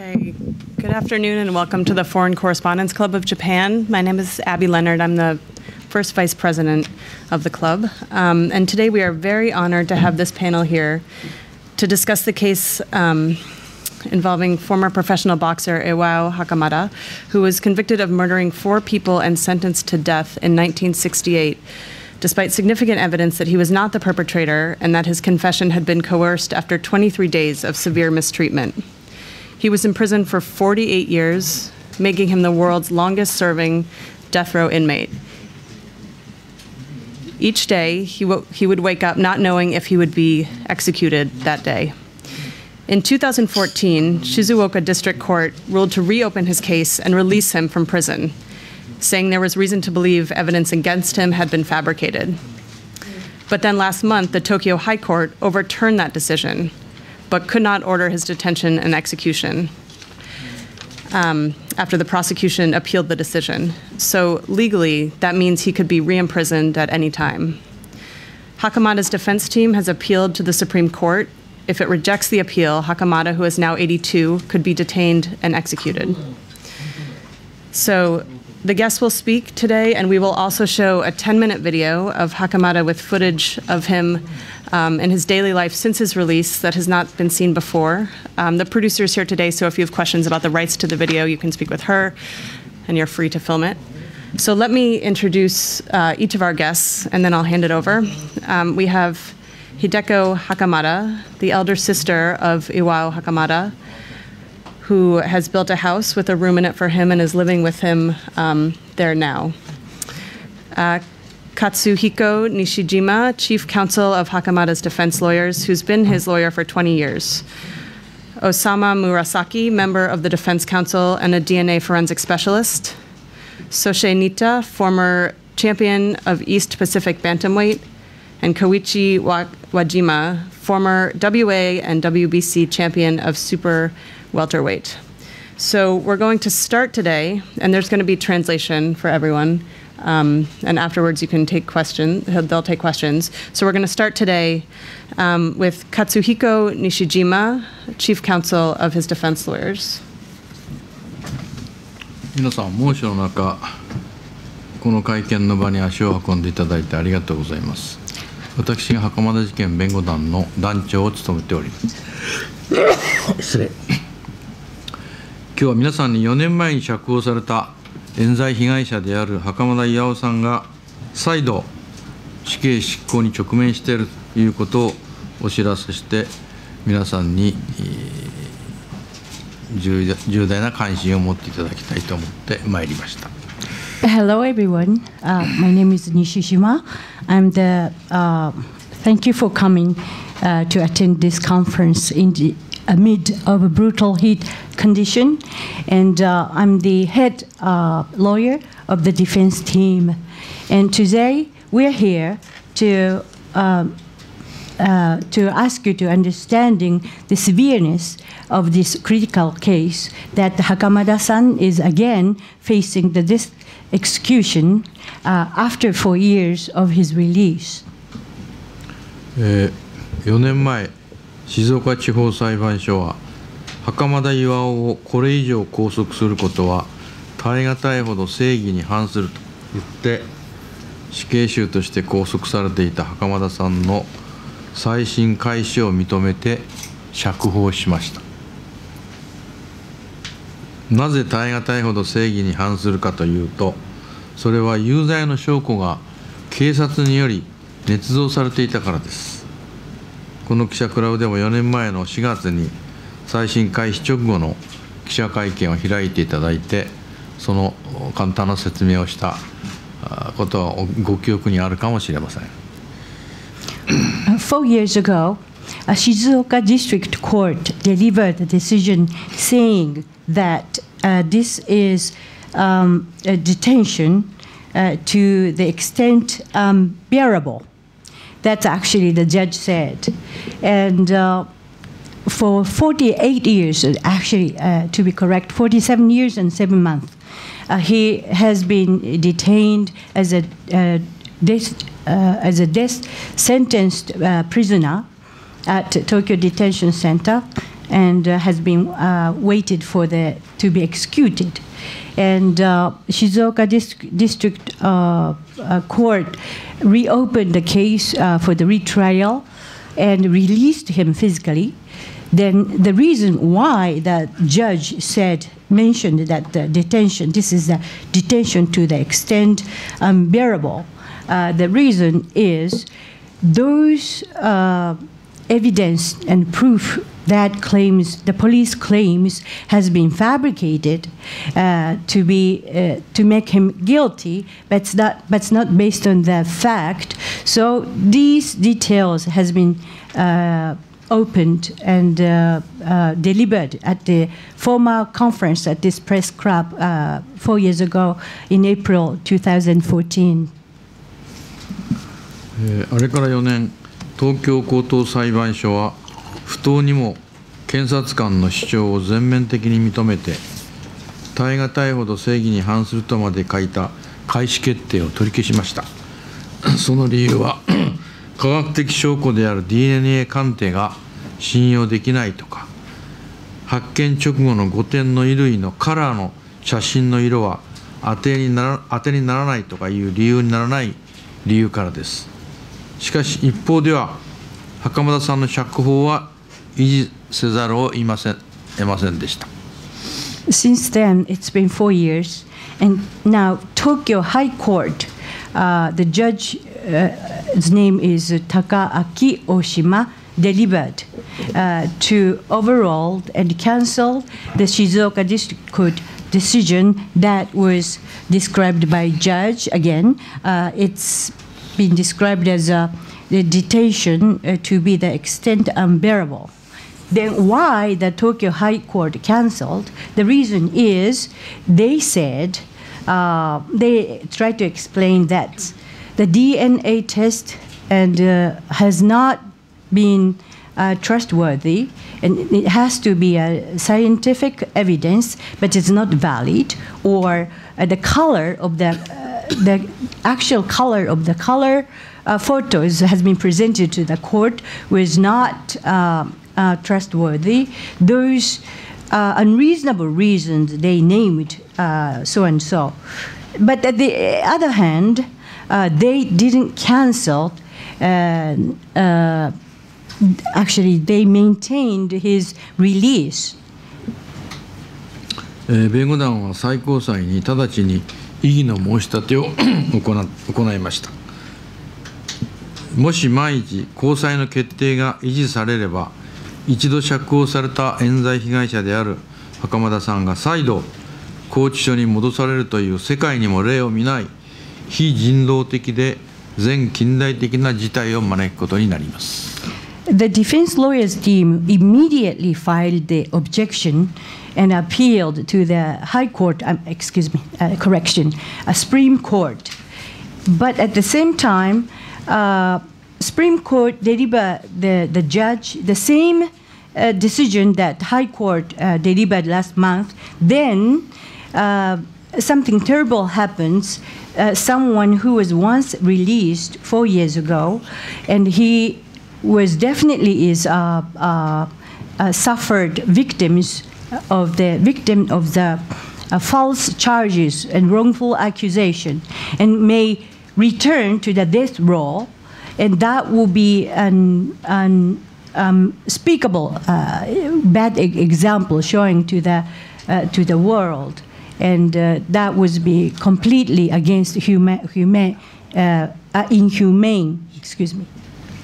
Okay, good afternoon and welcome to the Foreign Correspondents Club of Japan. My name is Abby Leonard. I'm the first vice president of the club. And today we are very honored to have this panel here to discuss the case involving former professional boxer Iwao Hakamada, who was convicted of murdering 4 people and sentenced to death in 1968, despite significant evidence that he was not the perpetrator and that his confession had been coerced after 23 days of severe mistreatment. He was imprisoned for 48 years, making him the world's longest-serving death row inmate. Each day, he would wake up not knowing if he would be executed that day. In 2014, Shizuoka District Court ruled to reopen his case and release him from prison, saying there was reason to believe evidence against him had been fabricated. But then last month, the Tokyo High Court overturned that decision, but could not order his detention and execution after the prosecution appealed the decision. So legally, that means he could be re-imprisoned at any time. Hakamada's defense team has appealed to the Supreme Court. If it rejects the appeal, Hakamada, who is now 82, could be detained and executed. So the guests will speak today, and we will also show a 10-minute video of Hakamada with footage of him in his daily life since his release that has not been seen before. The producer is here today, so if you have questions about the rights to the video, you can speak with her, and you're free to film it. So let me introduce each of our guests, and then I'll hand it over. We have Hideko Hakamada, the elder sister of Iwao Hakamada, who has built a house with a room in it for him and is living with him there now. Katsuhiko Nishijima, chief counsel of Hakamada's defense lawyers, who's been his lawyer for 20 years. Osama Murasaki, member of the defense counsel and a DNA forensic specialist. Sosei Nita, former champion of East Pacific Bantamweight. And Koichi Wajima, former WA and WBC champion of super welterweight. So we're going to start today, and there's going to be translation for everyone. And afterwards, you can take questions. They'll take questions. So we're going to start today with Katsuhiko Nishijima, chief counsel of his defense lawyers. 皆さん、猛暑の中、この会見の場に足を運んでいただいてありがとうございます。私が袴田事件弁護団の団長を務めております。失礼。今日は皆さんに4年前に釈放された冤罪被害者である袴田巌さんが再度死刑執行に直面しているということをお知らせして、皆さんに重大な関心を持っていただきたいと思ってまいりました。 Hello, everyone. My name is Nishijima. I'm the. Thank you for coming to attend this conference in the amid of a brutal heat condition, and I'm the head lawyer of the defense team. And today we're here to ask you to understanding the severeness of this critical case that Hakamada-san is again facing the execution after 4 years of his release. 4年前、静岡地方裁判所は袴田巌をこれ以上拘束することは耐え難いほど正義に反すると言って死刑囚として拘束されていた袴田さんの再審開始を認めて釈放しました。なぜ耐え難いほど正義に反するかというと、それは有罪の証拠が警察により捏造されていたからです。この記者クラブでも4年前の4月に再審開始直後の記者会見を開いていただいて、その簡単な説明をしたことはご記憶にあるかもしれません。 4 years ago, a Shizuoka District Court delivered a decision saying that this is a detention to the extent bearable. That's actually the judge said. And for 48 years, actually, to be correct, 47 years and 7 months, he has been detained as a death sentenced prisoner at Tokyo Detention Center. and has been waited for to be executed. And Shizuoka District Court reopened the case for the retrial and released him physically. Then the reason why the judge mentioned that the detention, this is a detention to the extent unbearable. The reason is those evidence and proof that the police claims has been fabricated to make him guilty, but it's not based on the fact. So these details has been opened and delivered at the former conference at this press club 4 years ago in April 2014. あれから4年、東京高等裁判所は不当にも検察官の主張を全面的に認めて、耐え難いほど正義に反するとまで書いた開始決定を取り消しました。その理由は、科学的証拠である DNA 鑑定が信用できないとか、発見直後の5点の衣類のカラーの写真の色は当てにならないとかいう理由にならない理由からです。しかし一方では、袴田さんの釈放は維持せざるを得ませんでした。 Since then, it's been 4 years, and now Tokyo High Court, the judge's name is Takaaki Oshima, delivered to overrule and cancel the Shizuoka District Court decision that was described by judge. Again, it's been described as the detention to be the extent unbearable. Then why the Tokyo High Court canceled? The reason is they said, they tried to explain that the DNA test has not been trustworthy, and it has to be a scientific evidence, but it's not valid, or the color of the actual color of the color photos has been presented to the court was not trustworthy. Those unreasonable reasons they named so and so. But at the other hand, they didn't cancel. Actually, they maintained his release. 弁護団は最高裁に直ちに異議の申し立てを行いました。もし万一高裁の決定が維持されれば、一度釈放された冤罪被害者である袴田さんが再度拘置所に戻されるという世界にも例を見ない非人道的で前近代的な事態を招くことになります。 The defense lawyers team immediately filed the objection and appealed to the High Court, Supreme Court. But at the same time, Supreme Court delivered the judge the same decision that High Court delivered last month. Then something terrible happens. Someone who was once released 4 years ago, and he was definitely suffered victims of the false charges and wrongful accusation, and may return to the death row, and that will be an unspeakable bad example showing to the world, and that would be completely against inhumane. Excuse me.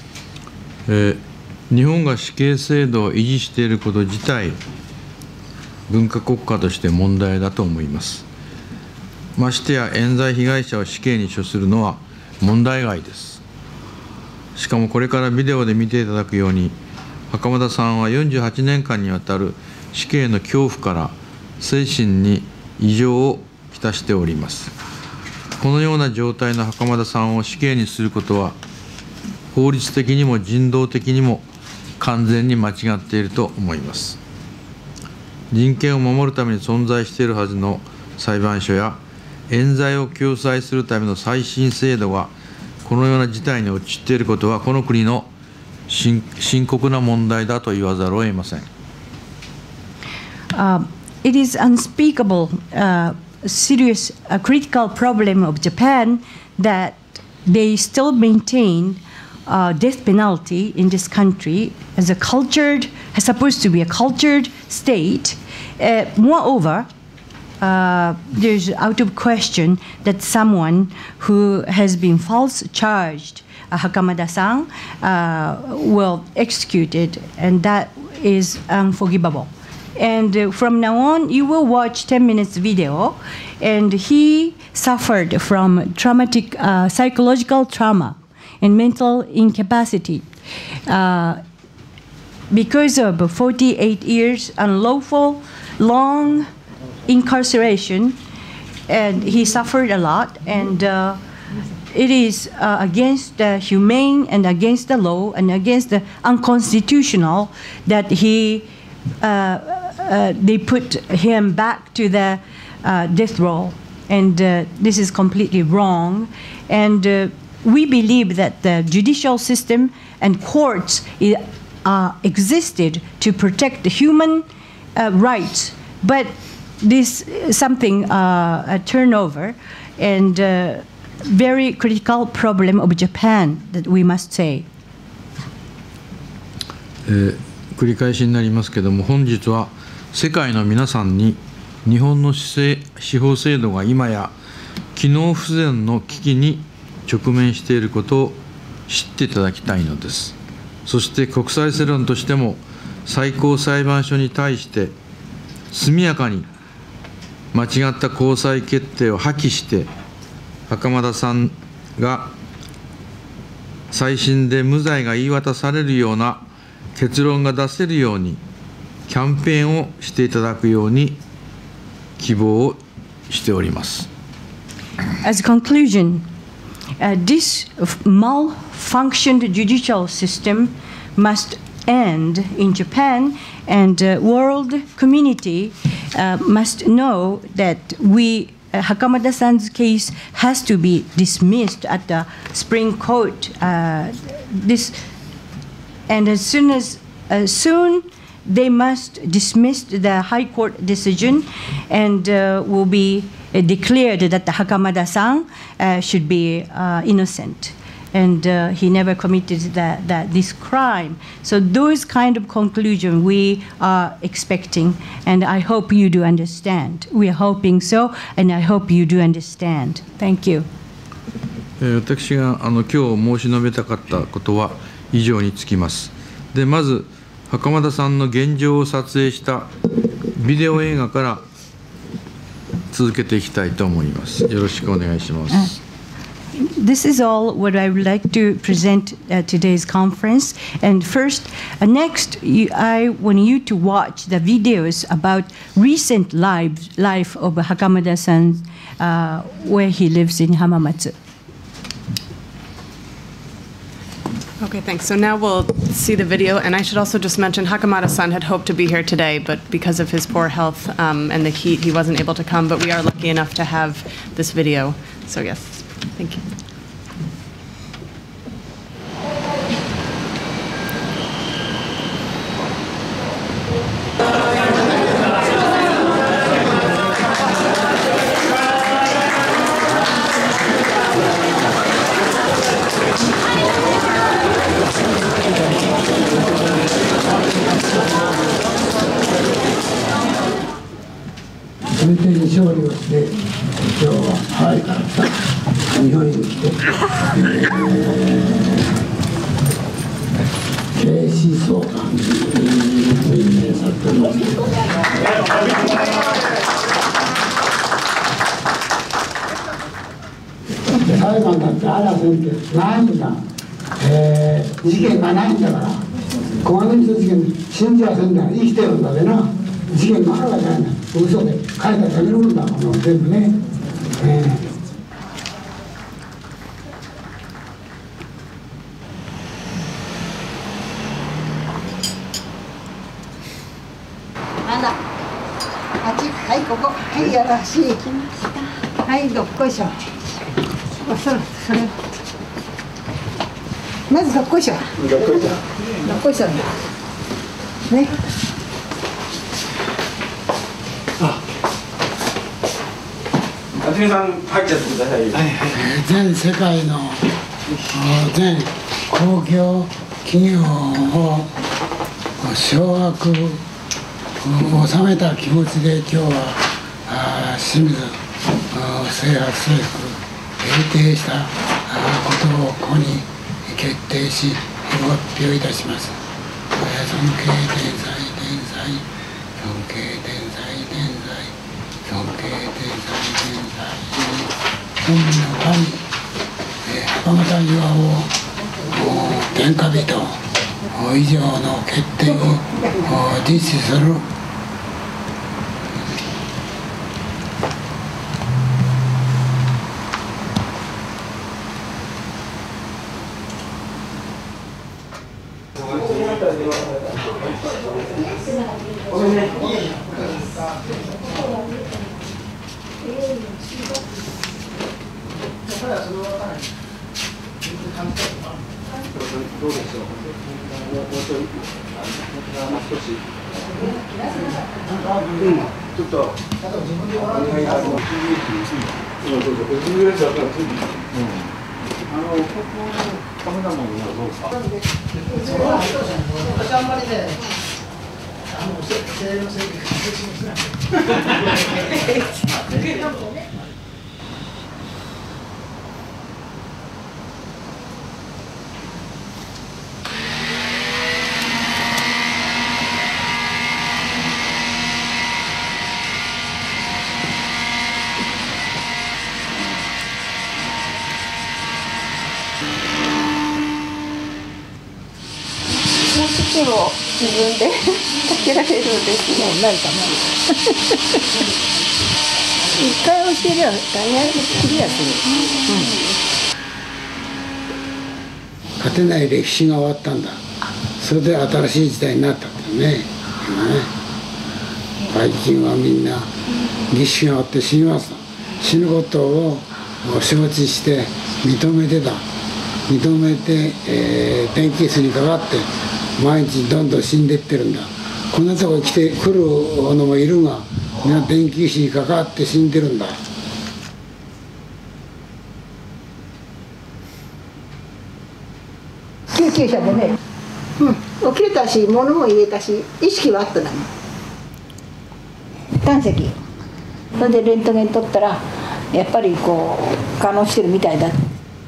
日本が死刑制度を維持していること自体、文化国家として問題だと思います。ましてや冤罪被害者を死刑に処するのは問題外です。しかもこれからビデオで見ていただくように、袴田さんは48年間にわたる死刑の恐怖から精神に異常をきたしております。このような状態の袴田さんを死刑にすることは、法律的にも人道的にも完全に間違っていると思います。人権を守るために存在しているはずの裁判所や冤罪を救済するための再審制度がこのような事態に陥っていることは、この国の深刻な問題だと言わざるを得ません。 it is unspeakable, serious, critical problem of Japan that they still maintain death penalty in this country as supposed to be a cultured state. Moreover, there's out of question that someone who has been false charged, Hakamada-san, will executed, and that is unforgivable. And from now on, you will watch 10 minutes video, and he suffered from traumatic psychological trauma and mental incapacity because of 48 years unlawful, long incarceration, and he suffered a lot, and it is against the humane and against the law and against the unconstitutional that they put him back to the death row, and this is completely wrong. And we believe that the judicial system and courts existed to protect the human rights, but this is something a turnover and very critical problem of Japan that we must say. 繰り返しになりますけれども、本日は世界の皆さんに日本の司法制度が今や機能不全の危機に直面していることを知っていただきたいのです。そして国際世論としても最高裁判所に対して速やかに間違った高裁決定を破棄して、袴田さんが再審で無罪が言い渡されるような結論が出せるようにキャンペーンをしていただくように希望をしております。 As a conclusion, this malfunctioned judicial system must end in Japan, and world community must know that Hakamada-san's case has to be dismissed at the Supreme Court. And as soon they must dismiss the High Court decision, and will be declared that the Hakamada-san should be innocent, and he never committed this crime. So those kind of conclusion we are expecting, and I hope you do understand. We are hoping so, and I hope you do understand. Thank you. 私が今日申し述べたかったことは以上につきます。で、まず袴田さんの現状を撮影したビデオ映画から続けていきたいと思います。よろしくお願いします。 This is all what I would like to present at today's conference. And first, next, I want you to watch the videos about recent life of Hakamada-san, where he lives in Hamamatsu. Okay, thanks. So now we'll see the video, and I should also just mention Hakamada-san had hoped to be here today, but because of his poor health and the heat, he wasn't able to come, but we are lucky enough to have this video. So yes, thank you. 全体に勝利をして、今日はハワイから日本に来て、警視総監に任命されております。裁判だってあらせんってないんだ、事件がないんだから、小金井事件信じやせんだら生きてるんだでな。事件があるわけないんだ。嘘で書いただけのもんだ、この全部ね。はい、ここ、はい、よろしい。はい、どっこいしょ。それ。まずどっこいしょ。どっこいしょ。どっこいしょ。ね。 辰巳さん入っちゃってください。 全世界の全公共企業を掌握を収めた気持ちで今日は清水制圧総局平定したことをここに決定し発表いたします。尊敬天才天才尊敬天才天才尊敬天才天才本の神袴田巌天下人以上の決定を実施する。 どうでしょう。もうちょい、少し。ちょっと。お願いします。ここのカメラマンはどうですか。私あんまりね、西洋世紀土を自分でかけられるんですね。 ないかな。一回教えりゃ大概クリアする。 勝てない歴史が終わったんだ。それで新しい時代になったんだよね。今ね。バイキンはみんな儀式が終わって死にます。死ぬことを承知して認めてた。認めて、電気椅子にかかって毎日どんどん死んでいってるんだ。こんなとこ来て来るのもいるが、みんな電気椅子にかかって死んでるんだ。 救急車でね、起きれたし物も入れたし意識はあったの。胆石。それでレントゲン取ったらやっぱりこう可能してるみたいだ。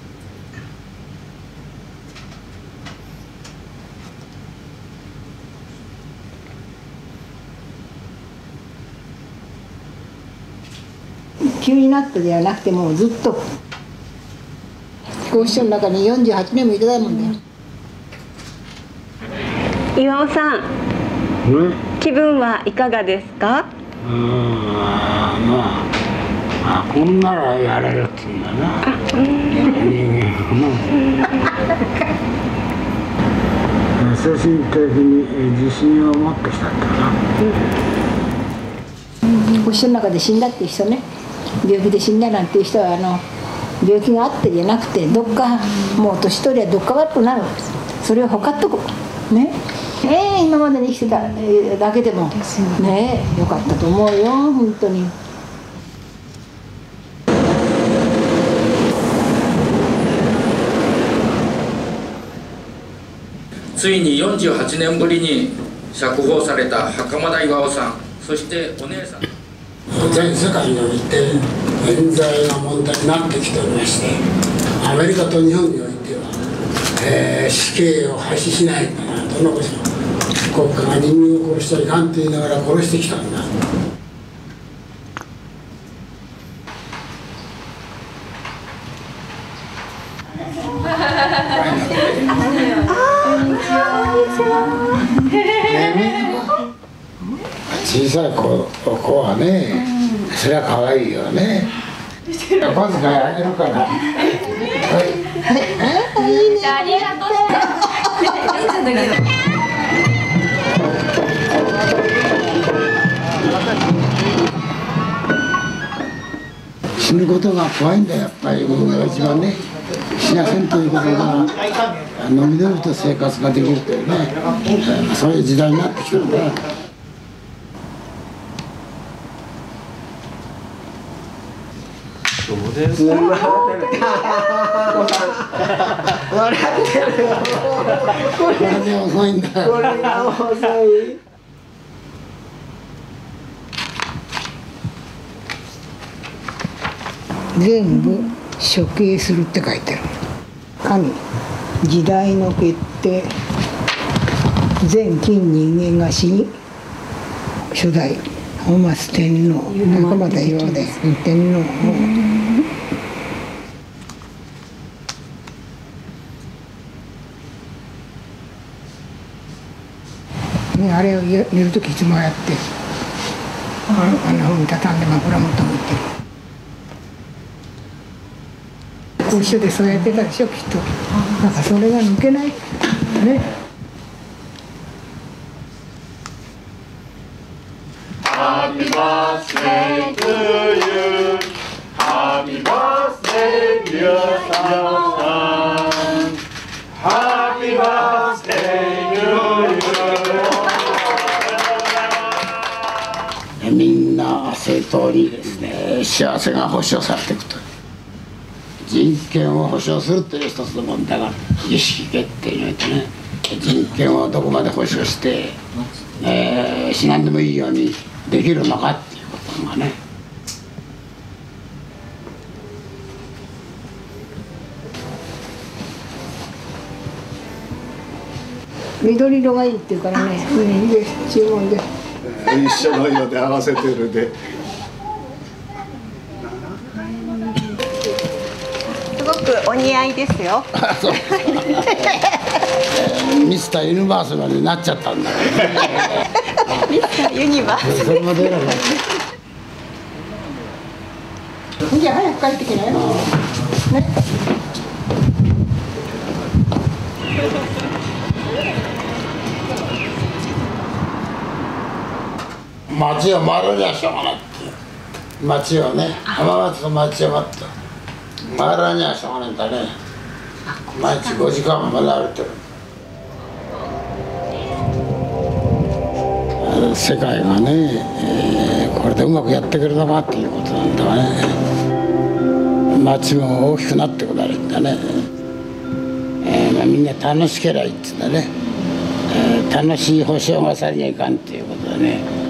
急になったではなくてもうずっと後遺症の中に48年もいたもんだよ。 岩尾さん、気分はいかがですか？ まあこんならやれるって言うんだな。精神的に自信を持ってきたんだな。 後遺症の中で死んだっていう人ね、病気で死んだなんていう人は病気があってじゃなくてどっかもう年取りはどっか悪くなる。それをほかっとくね。今までに生きてただけでもねよかったと思うよ本当に。 ついに48年ぶりに釈放された袴田巌さん、そしてお姉さん。 全世界において冤罪が問題になってきておりまして、アメリカと日本においては、死刑を廃止しないんだな、どのこと国家が人間を殺してはいかんと言いながら殺してきたんだ。小さい子はね、それは可愛いよね。お小遣いあげるから。いいね。ありがとう。死ぬことが怖いんだよ、やっぱり一番ね。死なせんということがのびのびと生活ができるというね、そういう時代になってきたんだ。 そうです笑ってるよ。これで遅いんだ。これが遅い。全部処刑するって書いてある。神、時代の決定、全近人間が死に、初代お松天皇、袴田巌で天皇をね、あれを寝るときいつもやって、あんなふうに畳んで枕元向いてる。一緒でそうやってたでしょ、きっと。なんかそれが抜けないね。 Happy birthday to you. Happy birthday, dear son. Happy birthday to you. みんな正当にですね、幸せが保障されていくと。人権を保障するという一つの問題が意識決定においてね、人権をどこまで保障して、死なんでもいいようにできるのかっていうことがね。緑色がいいっていうからね、で注文で一緒の色で合わせてるで。 すごくお似合いですよ。 ミスターユニバースまでなっちゃったんだからミスターユニバース。 それまでやらない。じゃあ早く帰ってきなよ。ね。町を回るにはしょうがないって。町をね、浜松の町を回るにはしょうがないんだね。毎日5時間まで歩いてる。世界がね、これでうまくやってくれるのかっていうことなんだね。町も大きくなってくなるんだね。みんな楽しけりゃいいって言うんだね。楽しい保障がされにはいかんっていうことだね。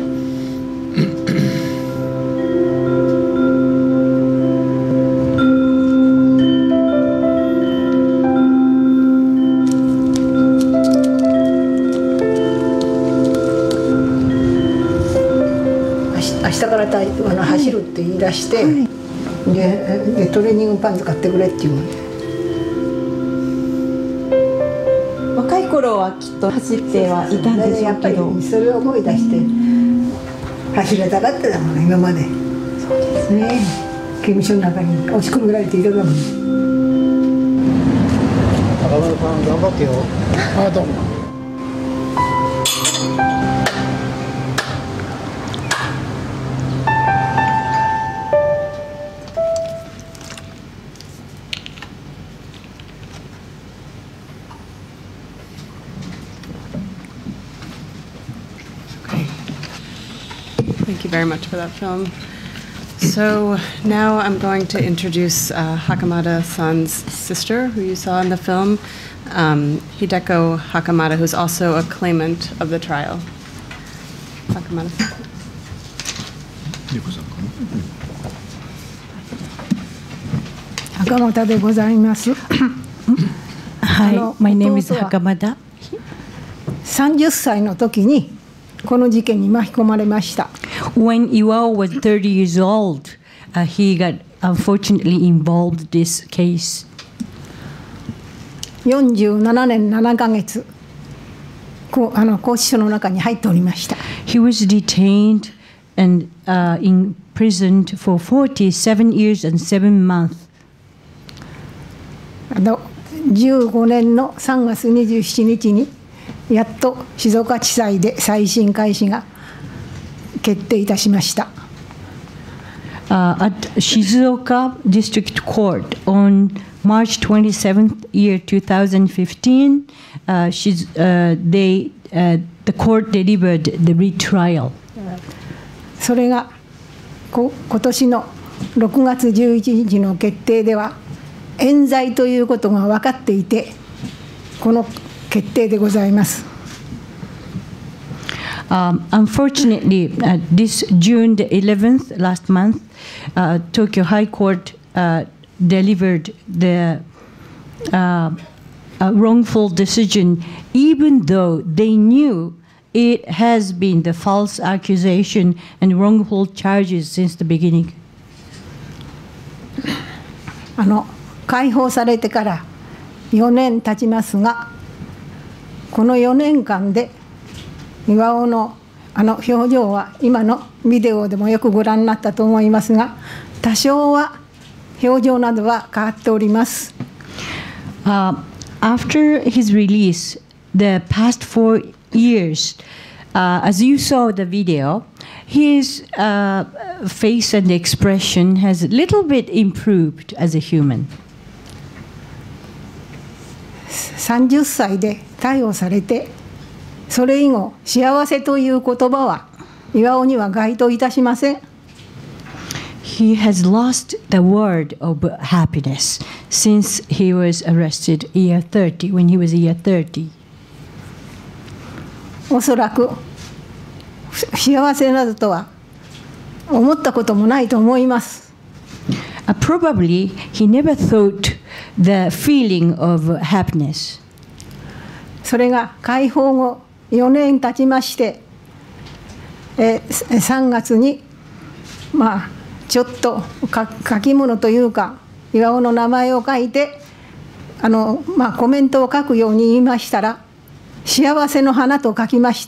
明日から走るって言い出して、でトレーニングパンツ買ってくれって言うの。 若い頃はきっと走ってはいたんでしょうけど、 それを思い出して走れたかっただもん今まで。そうですね。刑務所の中に押し込められていただもん。 高丸さん頑張ってよ。あ、どうも。 Thank you very much for that film. So now I'm going to introduce Hakamada-san's sister, who you saw in the film, Hideko Hakamada, who's also a claimant of the trial. Hakamada-san. Hakamada でございます。 Hi, my name is Hakamada. 30歳の時にこの事件に巻き込まれました。 When Iwao was 30 years old, he got unfortunately involved in this case. 47年7ヶ月、拘置所の中に入っておりました。 He was detained and imprisoned for 47 years and 7 months. 15年の3月27日にやっと静岡地裁で再審開始が決定いたしました。 At Shizuoka District Court on March 27th, year 2015, the court delivered the retrial. それが今年の 6月11日の決定では冤罪ということが分かっていて、この決定でございます。 Unfortunately, this June the 11th, last month, Tokyo High Court delivered the wrongful decision, even though they knew it has been the false accusation and wrongful charges since the beginning. 解放されてから4年経ちますが、この4年間で巌の表情は今のビデオでもよくご覧になったと思いますが、多少は表情などは変わっております。 After his release, the past 4 years, as you saw the video, his face and expression has a little bit improved as a human. 30歳で逮捕されて、それ以後幸せという言葉は巌には該当いたしません。 He has lost the word of happiness since he was arrested year 30, when he was year 30. おそらく幸せなどとは思ったこともないと思います。 Probably he never thought the feeling of happiness. それが解放後4年経ちまして、3月にちょっと書き物というか巌の名前を書いてコメントを書くように言いましたら、幸せの花と書きました。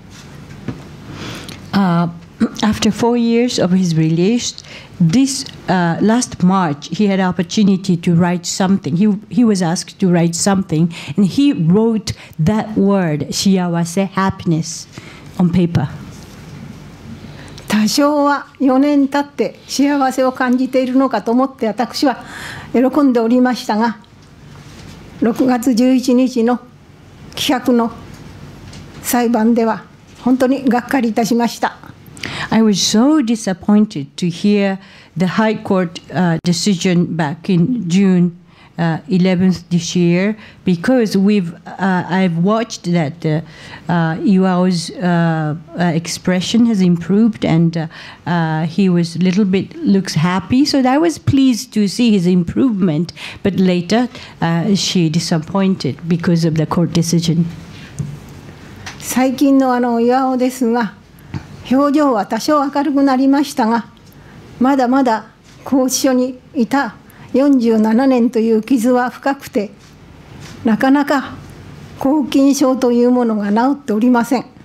After 4 years of his release, this last March, he had opportunity to write something. He was asked to write something, and he wrote that word, 幸せ, happiness, on paper. 多少は4年経って幸せを感じているのかと思って私は喜んでおりましたが、6月11日の棄却の裁判では本当にがっかりいたしました。 I was so disappointed to hear the High Court decision back in June 11th this year, because I've watched that Iwao's expression has improved, and he was a little bit looks happy. So I was pleased to see his improvement, but later she disappointed because of the court decision. 最近の巌ですが、表情は多少明るくなりましたが、まだまだ拘置所にいた47年という傷は深くて、なかなか拘禁症というものが治っておりません。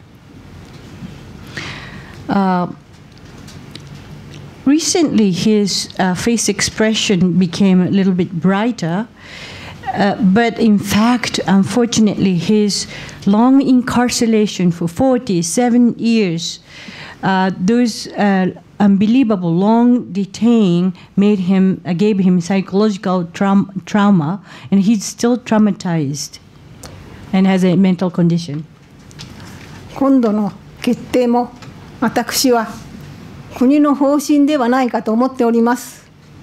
Recently, his face expression became a little bit brighter, but in fact, unfortunately, his long incarceration for 47 years, those unbelievable long detain gave him psychological trauma, and he's still traumatized and has a mental condition. 今度の決定も私は国の方針ではないかと思っております。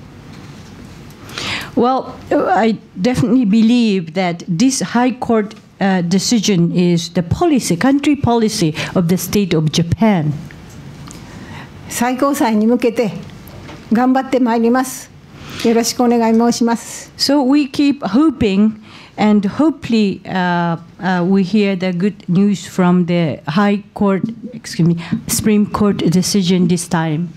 Well, I definitely believe that this High Court decision is the country policy of the state of Japan. 最高裁に向けて頑張ってまいります。よろしくお願い申します。 So we keep hoping, and hopefully we hear the good news from the Supreme Court decision this time.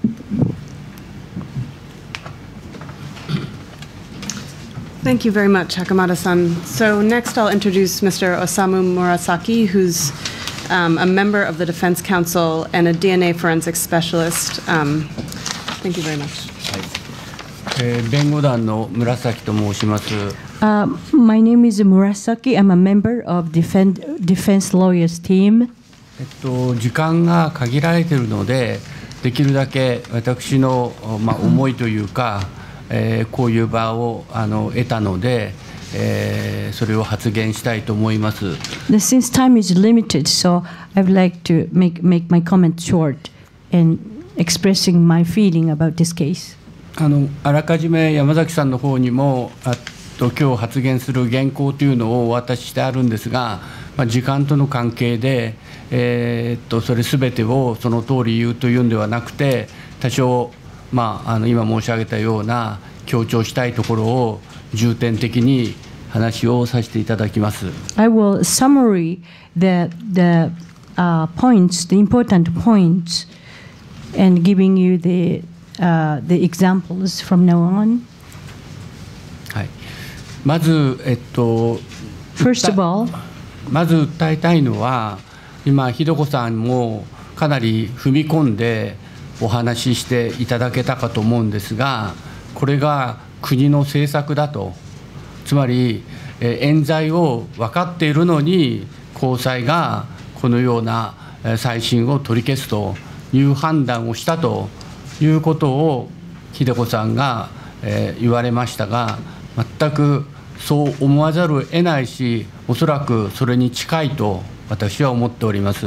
Thank you very much, Hakamada-san. So next I'll introduce Mr. Osamu Murasaki, who's a member of the Defense Council and a DNA forensic specialist. Thank you very much. 弁護団の紫と申します。 My name is Murasaki. I'm a member of defense lawyers team. 時間が限られているので、できるだけ私の思いというか、こういう場を得たので、それを発言したいと思います。 Since time is limited, so I would like to make my comment short and expressing my feeling about this case. あらかじめ山崎さんの方にも今日発言する原稿というのをお渡ししてあるんですが、時間との関係で、それすべてをその通り言うというんではなくて、多少、今申し上げたような強調したいところを重点的に話をさせていただきます。 I will summary the points, the important points, and giving you the examples from now on. はい。まず、 First of all, まず訴えたいのは、今、ひで子さんもかなり踏み込んでお話ししていただけたかと思うんですが、これが国の政策だと、つまり、冤罪を分かっているのに、高裁がこのような再審を取り消すという判断をしたということを、ひで子さんが言われましたが、全くそう思わざるを得ないし、おそらくそれに近いと私は思っております。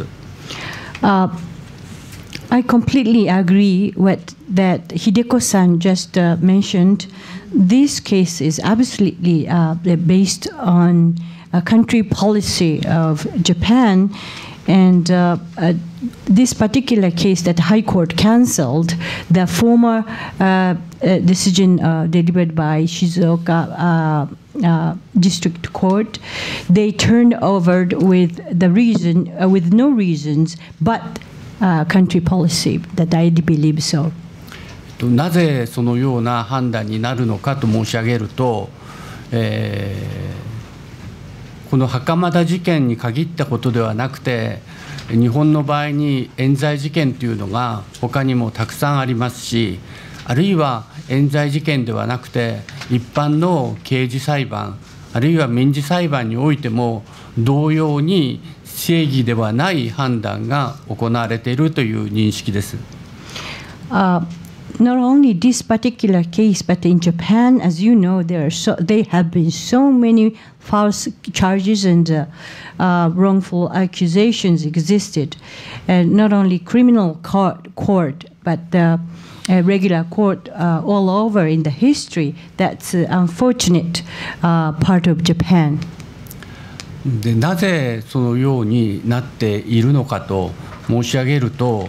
I completely agree with that Hideko-san just mentioned. This case is absolutely based on a country policy of Japan, and this particular case that High Court cancelled, the former decision delivered by Shizuoka District Court, they turned over with the reason, with no reasons, but country policy, that I believe so. なぜそのような判断になるのかと申し上げると、この袴田事件に限ったことではなくて、日本の場合に冤罪事件というのが他にもたくさんありますし、あるいは冤罪事件ではなくて一般の刑事裁判、あるいは民事裁判においても同様に正義ではない判断が行われているという認識です。 Not only this particular case, but in Japan, as you know, there have been so many false charges and wrongful accusations existed, and not only criminal court, but regular court all over in the history. That's an unfortunate part of Japan. でなぜそのようになっているのかと申し上げると、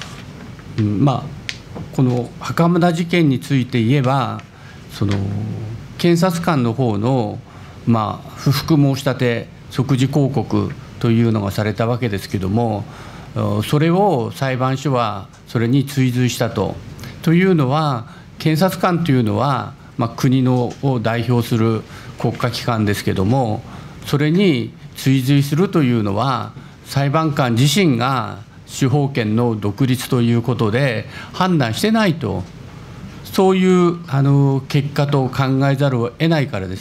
この袴田事件について言えば、その検察官の方の不服申し立て即時抗告というのがされたわけですけれども、それを裁判所はそれに追随したと。というのは、検察官というのは、国を代表する国家機関ですけれども、それに追随するというのは、裁判官自身が司法権の独立ということで判断してないと、そういう結果と考えざるを得ないからです。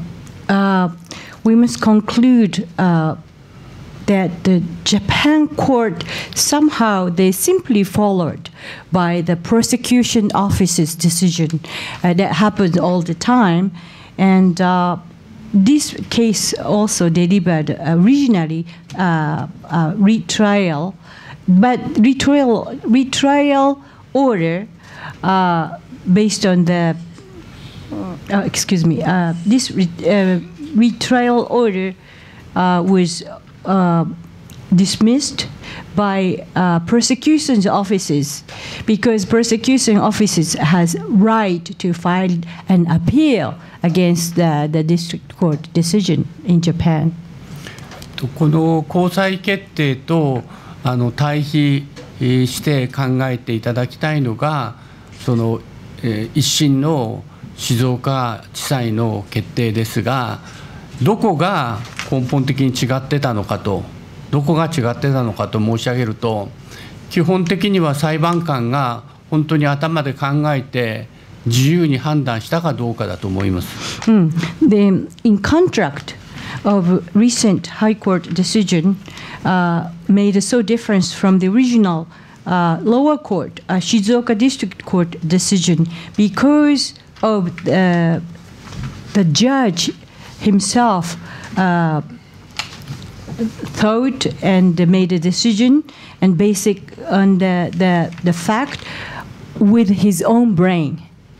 We must conclude that the Japan court somehow they simply followed by the prosecution office's decision. That happens all the time, and this case also delivered originally retrial, but retrial order based on the this retrial order was dismissed by prosecution offices, because prosecution offices has right to file an appeal against the district court decision in Japan. この高裁決定と対比して考えていただきたいのが、その一審の静岡地裁の決定ですが、どこが根本的に違ってたのかと、どこが違ってたのかと申し上げると、基本的には裁判官が本当に頭で考えて自由に判断したかどうかだと思います。 In contract of recent High Court decision made so different from the original lower court, Shizuoka District Court decision, because of the judge himself thought and made a decision and basic on the fact with his own brain.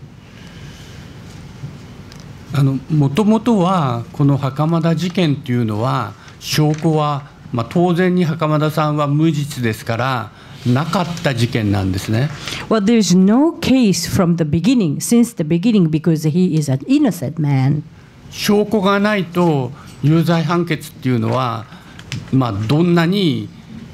もともとはこの袴田事件というのは証拠は、当然に袴田さんは無実ですからなかった事件なんですね。 Well, there's no case from the beginning, since the beginning, because he is an innocent man. 証拠がないと有罪判決っていうのは、どんなに、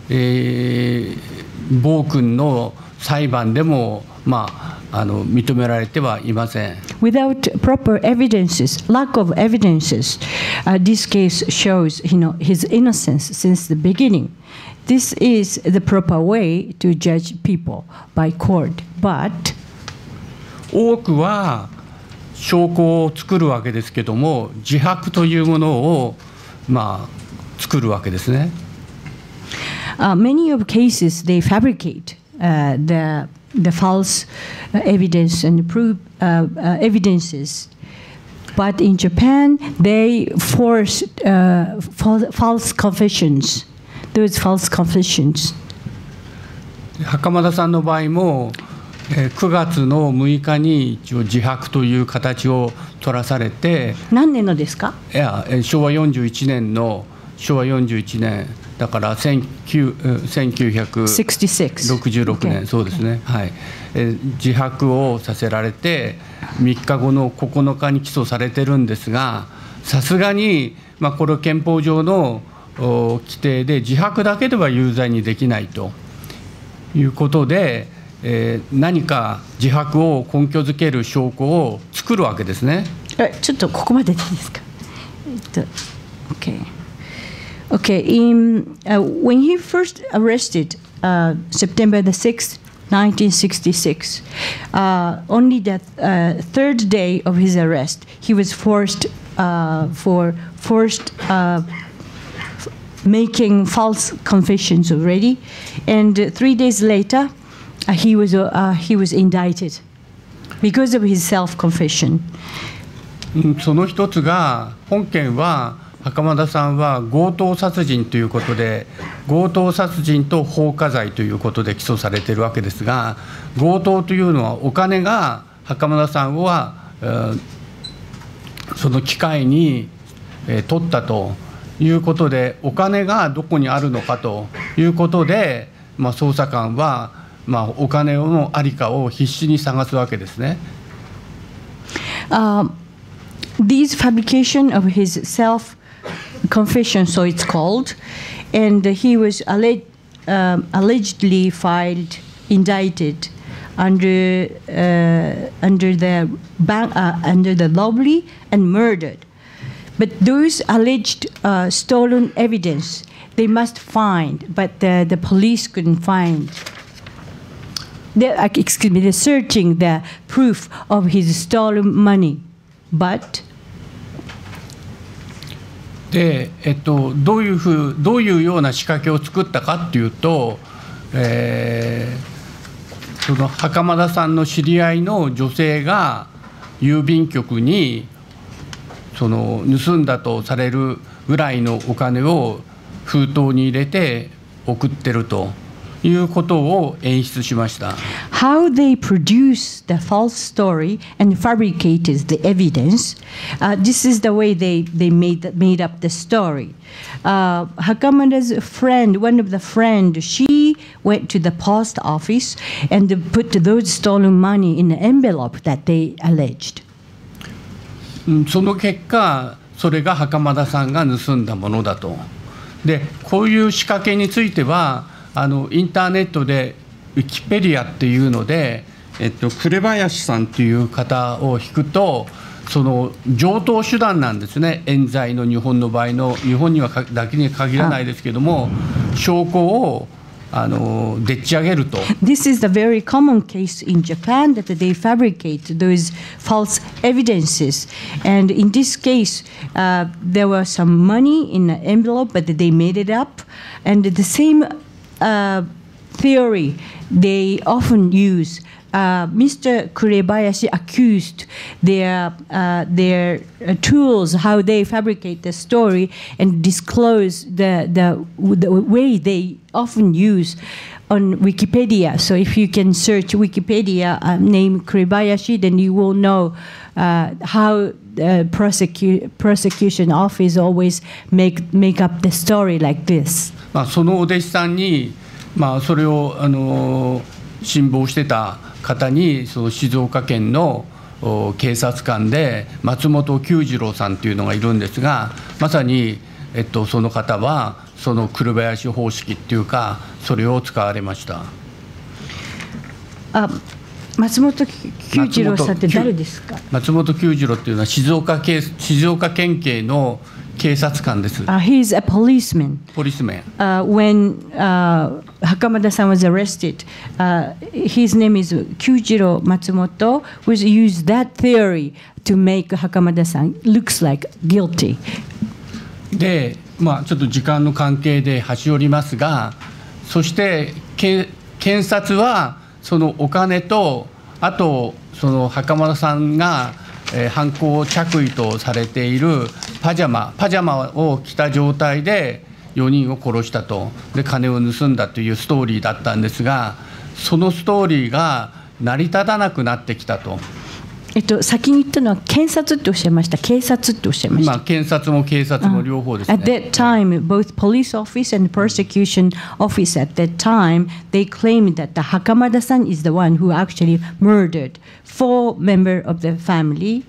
暴君の裁判でも、認められてはいません。 Without proper evidences, lack of evidences, this case shows, his innocence since the beginning. This is the proper way to judge people by court. But 多くは証拠を作るわけですけども、自白というものを作るわけですね。 Many of cases they fabricate the false evidence and prove evidences. But in Japan, they force false confessions. Those false confessions. 袴田さんの場合も9月の6日に一応自白という形を取らされて。 何年のですか？ いや、昭和41年だから1966年、そうですね、はい、自白をさせられて3日後の9日に起訴されてるんですが、さすがに、これ憲法上の規定で自白だけでは有罪にできないということで、何か自白を根拠づける証拠を作るわけですね。 ちょっとここまででいいですか。Okay, when he first arrested, September the 6th, 1966, only the third day of his arrest, he was forced making false confessions already, and 3 days later, he was indicted because of his self-confession. その一つが本件は袴田さんは強盗殺人ということで、強盗殺人と放火罪ということで起訴されているわけですが、強盗というのはお金が袴田さんはその機会に取ったということで、お金がどこにあるのかということで、捜査官はお金の在りかを必死に探すわけですね。 These fabrication of his self-confession, so it's called, and he was allegedly indicted under the robbery and murdered. But those alleged stolen evidence, they must find, but the police couldn't find. They're searching the proof of his stolen money, but で、どういうような仕掛けを作ったかっていうと、その袴田さんの知り合いの女性が郵便局にその盗んだとされるぐらいのお金を封筒に入れて送ってるということを演出しました。 How they produce the false story and fabricated the evidence. This is the way they made up the story. Hakamada's friend, one of the friend, she went to the post office and put those stolen money in an envelope that they alleged. その結果、それが袴田さんが盗んだものだと。で、こういう仕掛けについてはインターネットでウィキペディアっていうので、紅林さんという方を引くと、その常套手段なんですね。冤罪の日本の場合の、日本にはだけに限らないですけども、証拠をでっち上げると。 This is the very common case in Japan that they fabricate those false evidences. And in this case, there was some money in an envelope, but they made it up. And the same theory they often use Mr. Kurebayashi accused their tools, how they fabricate the story, and disclose the way they often use on Wikipedia. So if you can search Wikipedia name Kurebayashi, then you will know how the prosecution office always make up the story like this. そのお弟子さんに、それを信望してた方に、その静岡県の警察官で松本久次郎さんというのがいるんですが、まさに、その方はその栗林方式っていうか、それを使われました。 松本久次郎さんって誰ですか？ 松本久次郎っていうのは静岡県警の警察官です。 He's a policeman. Policeman. When Hakamada-san was arrested, his name is Kyujiro Matsumoto, who used that theory to make Hakamada-san looks like guilty. で、ちょっと時間の関係で端折りますが、そして検察はそのお金と、あとその袴田さんが犯行着衣とされているパジャマを着た状態で4人を殺したと、で金を盗んだというストーリーだったんですが、そのストーリーが成り立たなくなってきたと。 先に言ったのは検察っておっしゃいました。警察っておっしゃいました。 検察も警察も両方ですね。 At that time, both police office and prosecution office at that time, they claimed that the Hakamada-san is the one who actually murdered 4 members of the family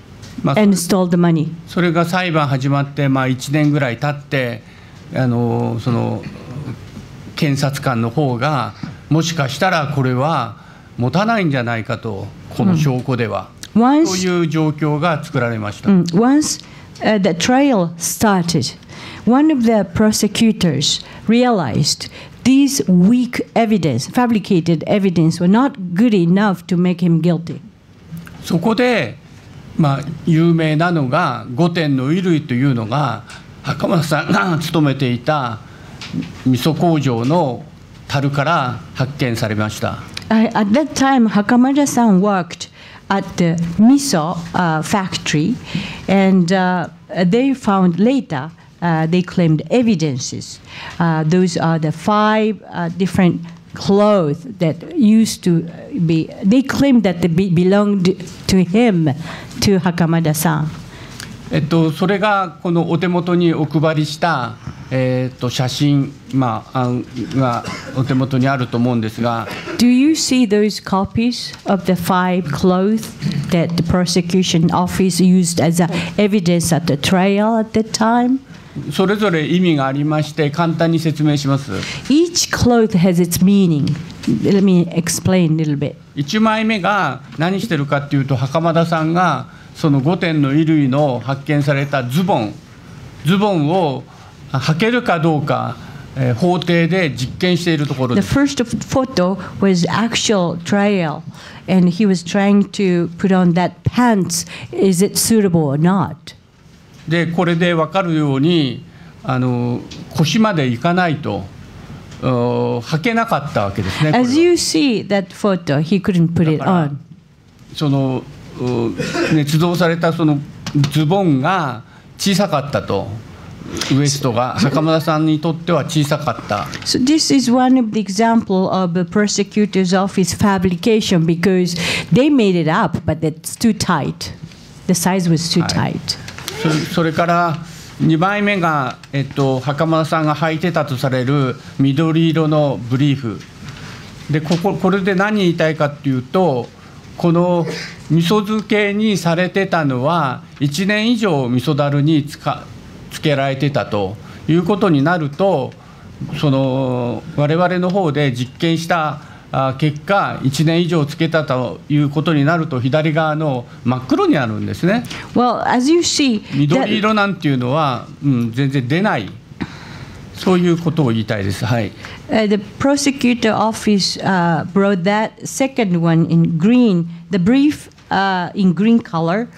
and stole the money. それが裁判始まって1年ぐらい経って、その検察官の方がもしかしたらこれは持たないんじゃないかと。この証拠では、そういう状況が作られました。 Once the trial started, one of the prosecutors realized these weak evidence, fabricated evidence, were not good enough to make him guilty. そこで、有名なのが5点の衣類というのが袴田さんが勤めていた味噌工場の樽から発見されました。 At that time, Hakamada-san worked at the miso factory, and they found later, they claimed evidences. Those are the 5 different clothes that used to be, they claimed that they belonged to him, to Hakamada-san. それがこのお手元にお配りした写真がお手元にあると思うんですが。 Do you see those copies of the 5 clothes that the prosecution office used as evidence at the trial at that time? それぞれ意味がありまして簡単に説明します。 Each cloth has its meaning. Let me explain a little bit. 1枚目が何してるかっていうと、袴田さんがその5点の衣類の発見されたズボンを履けるかどうか、法廷で実験しているところです。 The first photo was actual trial, and he was trying to put on that pants. Is it suitable or not? でこれで分かるように腰までいかないと履けなかったわけですね。 As you see that photo, he couldn't put it on. その捏造されたそのズボンが小さかったと。ウエストが袴田さんにとっては小さかった。 So this is one of the example of the prosecutor's office fabrication because they made it up, but it's too tight. The size was too tight. それから2枚目が袴田さんが履いてたとされる緑色のブリーフで、これで何言いたいかっていうと、この味噌漬けにされてたのは1年以上味噌だるにつけられてたということになると、その我々の方で実験した結果1年以上つけたということになると、左側の真っ黒になるんですね。 Well, as you see, 緑色なんていうのは、全然出ない、そういうことを言いたいです。はい。 The prosecutor office brought that second one in green. The brief in green color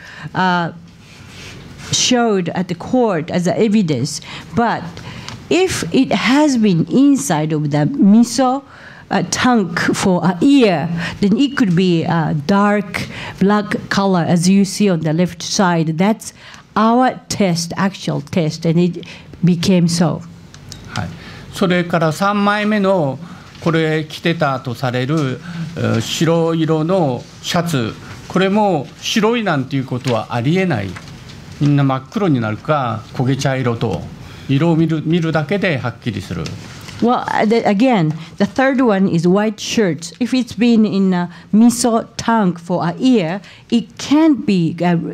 showed at the court as evidence, but if it has been inside of the miso tongue for an ear, then it could be a dark black color, as you see on the left side. That's our test, actual test, and it became so. はい、それから3枚目のこれ着てたとされる白色のシャツ、これも白いなんていうことはありえない。みんな真っ黒になるか焦げ茶色と色を見るだけではっきりする。 Well, again, the third one is white shirts. If it's been in a miso tank for a year, it can't be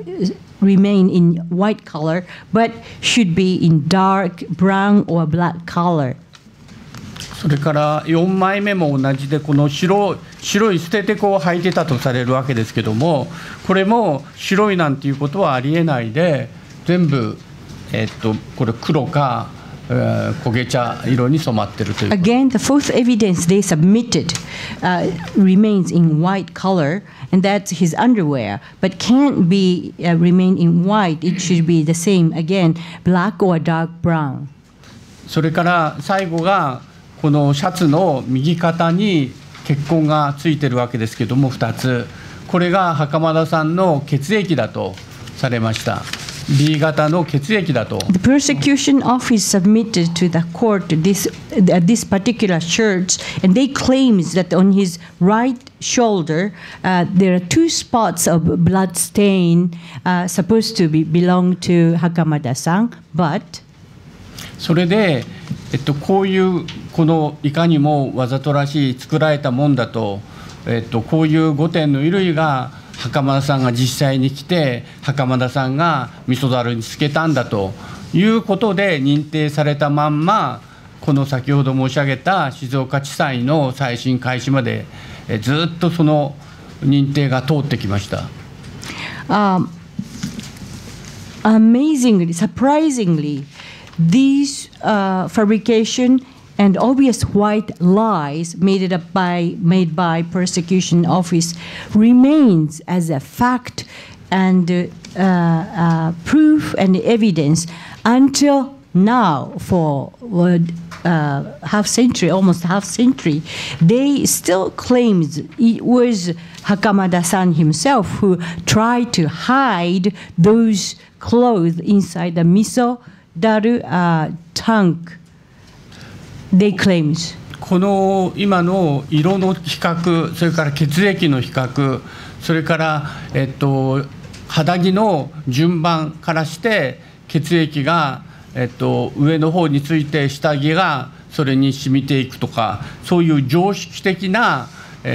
remain in white color, but should be in dark brown or black color. それから4枚目も同じで、この白い捨ててこを履いてたとされるわけですけども、これも白いなんていうことはありえないで、全部これ黒か焦げ茶色に染まってるという。 Again, the fourth evidence they submitted remains in white color, and that's his underwear, but can't be remain in white. It should be the same again, black or dark brown. それから最後がこのシャツの右肩に血痕がついてるわけですけども、2つ、これが袴田さんの血液だとされました。B 型の血液だと。 The persecution office submitted to the court this particular shirt, and they claims that on his right shoulder there are 2 spots of blood stain supposed to belong to Hakamada-san, but それで、こういうこのいかにもわざとらしい作られたもんだと、こういう5点の衣類が袴田さんが実際に来て、袴田さんが味噌だるにつけたんだということで認定されたまんま、この先ほど申し上げた静岡地裁の再審開始までずっとその認定が通ってきました。 Amazingly, surprisingly, these fabrication and obvious white lies made by persecution office remains as a fact and proof and evidence until now. For almost half century, they still claims it was Hakamada-san himself who tried to hide those clothes inside the miso daru tank. They claims. この今の色の比較、それから血液の比較、それから肌着の順番からして血液が上の方について下着がそれに染みていくとか、そういう常識的な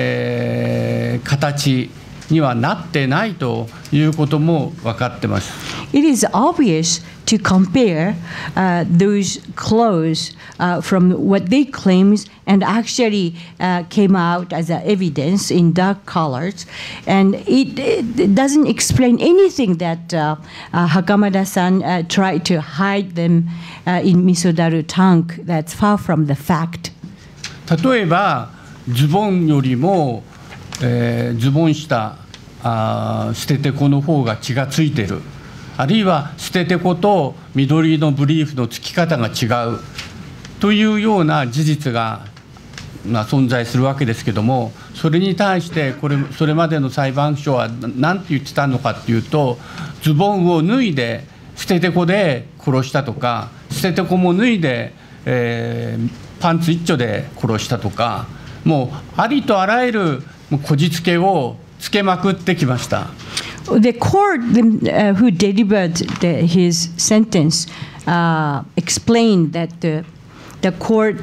形にはなってないということも分かってます。 It is obvious to compare those clothes from what they claims and actually came out as evidence in dark colors, and it doesn't explain anything that Hakamada-san tried to hide them in misodaru tank. That's far from the fact. 例えばズボンよりも、ズボン下捨ててこの方が血がついてる、あるいは捨ててこと緑のブリーフのつき方が違うというような事実が存在するわけですけども、それに対してそれまでの裁判所は何て言ってたのかっていうと、ズボンを脱いで捨ててこで殺したとか、捨ててこも脱いで、パンツ一丁で殺したとか、もうありとあらゆるこじつけをつけまくってきました。 The court who delivered his sentence explained that the court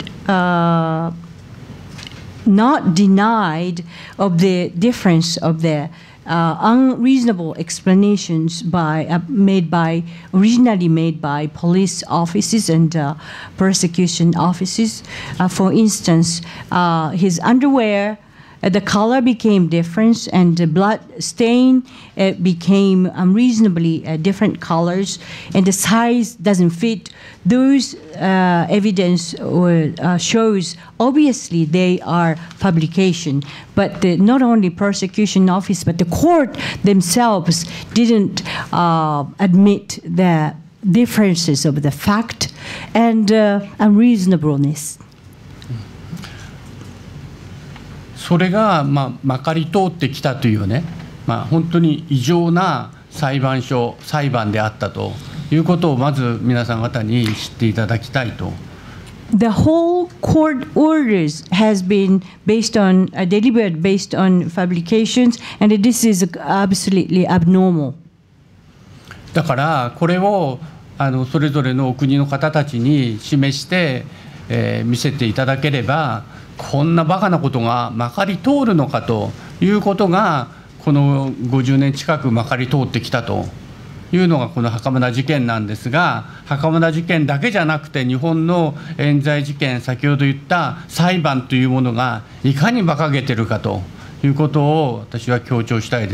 not denied of the difference of the unreasonable explanations originally made by police offices and persecution offices. For instance, his underwear, the color became different, and the blood stain became unreasonably different colors, and the size doesn't fit. Those evidence shows obviously they are fabrication, but not only persecution office, but the court themselves didn't admit the differences of the fact and unreasonableness. それが、まかり通ってきたというね、本当に異常な裁判であったということをまず皆さん方に知っていただきたいと。 The whole court orders has been based on deliberate based on fabrications, and this is absolutely abnormal. だからこれをそれぞれのお国の方たちに示して、見せていただければ、こんなバカなことがまかり通るのかということが、この50年近くまかり通ってきたというのがこの袴田事件なんですが、袴田事件だけじゃなくて、日本の冤罪事件、先ほど言った裁判というものがいかに馬鹿げてるかということを私は強調したいです。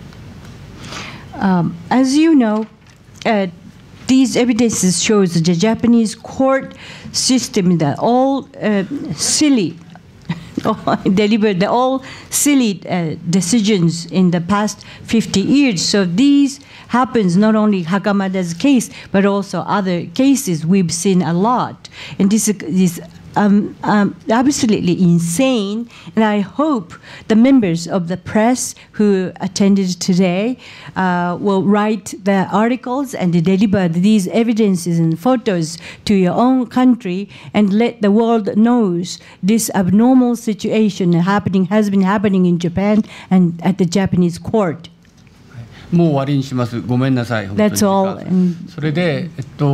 As you know, these evidences shows the Japanese court system that all silly, delivered all silly decisions in the past 50 years. So these happens not only Hakamada's case, but also other cases we've seen a lot. And this is absolutely insane. And I hope the members of the press who attended today will write the articles and deliver these evidences and photos to your own country and let the world knows this abnormal situation has been happening in Japan and at the Japanese court. もう終わりにします。ごめんなさい。本当に That's all. それで、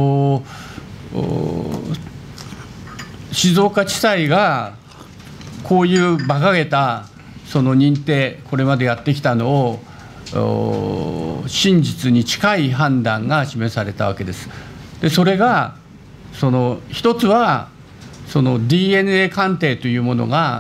静岡地裁がこういう馬鹿げたその認定、これまでやってきたのを真実に近い判断が示されたわけです。でそれがその一つはその DNA 鑑定というものが、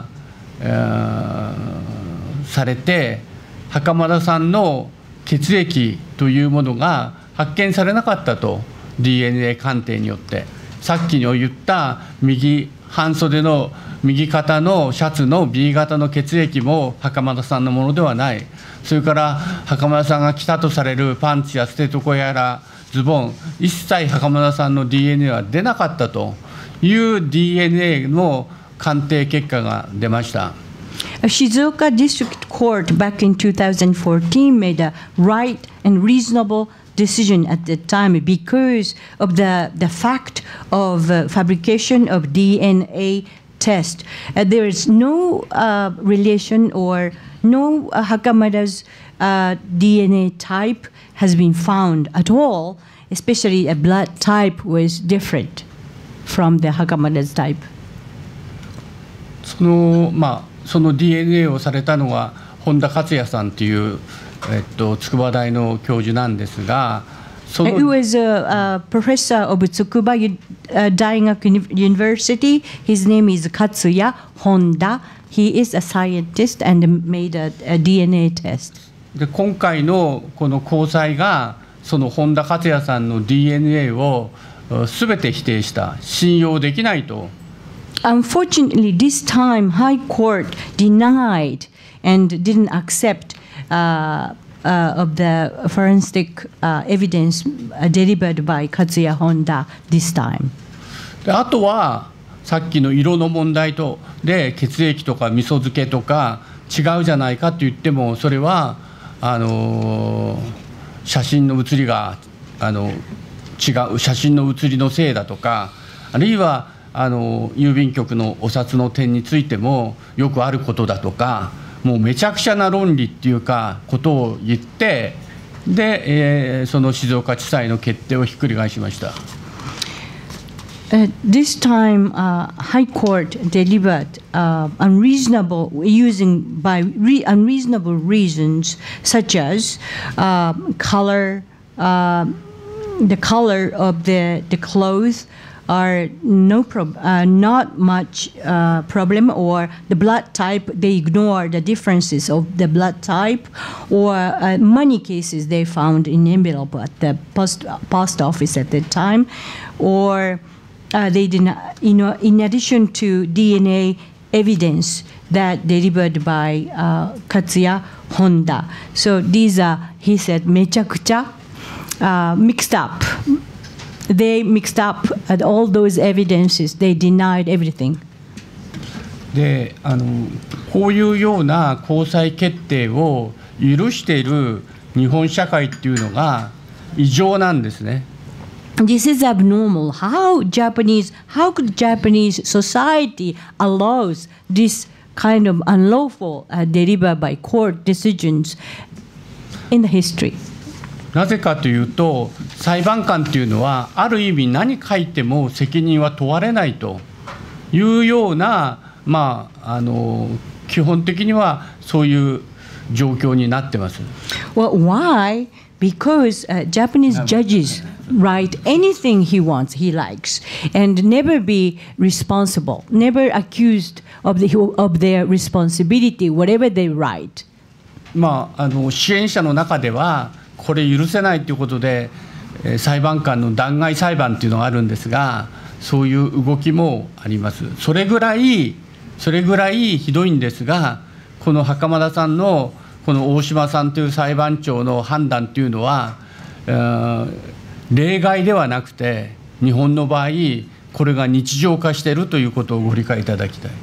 されて、袴田さんの血液というものが発見されなかったと、 DNA 鑑定によって。さっきの言った半袖の右肩のシャツの B 型の血液も袴田さんのものではない。それから袴田さんが着たとされるパンツや捨て床やらズボン、一切袴田さんの DNA は出なかったという DNA の鑑定結果が出ました。 Shizuoka District Court back in 2014 made a right and reasonable decision at the time because of the fact of fabrication of DNA test. There is no relation or no Hakamada's DNA type has been found at all, especially a blood type was different from the Hakamada's type. その DNA をされたのは本田克也さんという筑波大の教授なんですが、 He was a professor of Tsukuba Daigaku University. His name is Katsuya Honda. He is a scientist and made a DNA test. で今回のこの高裁がその本田克也さんの DNA をすべて否定した、信用できないと。 Unfortunately, this time High Court denied and didn't accept of the forensic evidence delivered by Katsuya Honda this time. であとはさっきの色の問題とで血液とか味噌漬けとか違うじゃないかと言っても、それは写真の写りが違う、写真の写りのせいだとか、あるいは郵便局のお札の点についてもよくあることだとか、もうめちゃくちゃな論理っていうかことを言って、で、その静岡地裁の決定をひっくり返しました。 This time, High Court delivered unreasonable reasons such as color, the color of the clothes are not much problem, or the blood type, they ignore the differences of the blood type, or many cases they found in envelope at the post office at the time, or they did not, in addition to DNA evidence that delivered by Katsuya Honda. So these are, he said, mechakucha mixed up. They mixed up all those evidences. They denied everything. でこういうような高裁決定を許している日本社会っていうのが異常なんですね。 This is abnormal. How could Japanese society allows this kind of unlawful delivered by court decisions in the history? なぜかというと、裁判官というのはある意味何書いても責任は問われないというような、基本的にはそういう状況になってます。 Well, why? Because Japanese judges write anything he likes, and never be responsible, never accused of their responsibility, whatever they write. 支援者の中ではこれ許せないということで、裁判官の弾劾裁判というのがあるんですが、そういう動きもあります。それぐらいひどいんですが、この袴田さんのこの大島さんという裁判長の判断というのは、例外ではなくて、日本の場合これが日常化しているということをご理解いただきたい。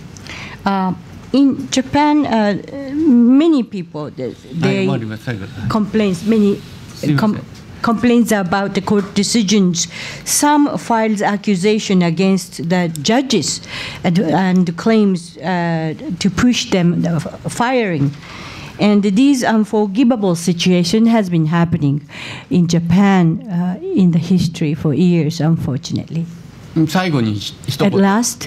In Japan, many people they complains about the court decisions. Some files accusation against the judges and claims to push them firing. And this unforgivable situation has been happening in Japan in the history for years, unfortunately. 最後に一言。 At last.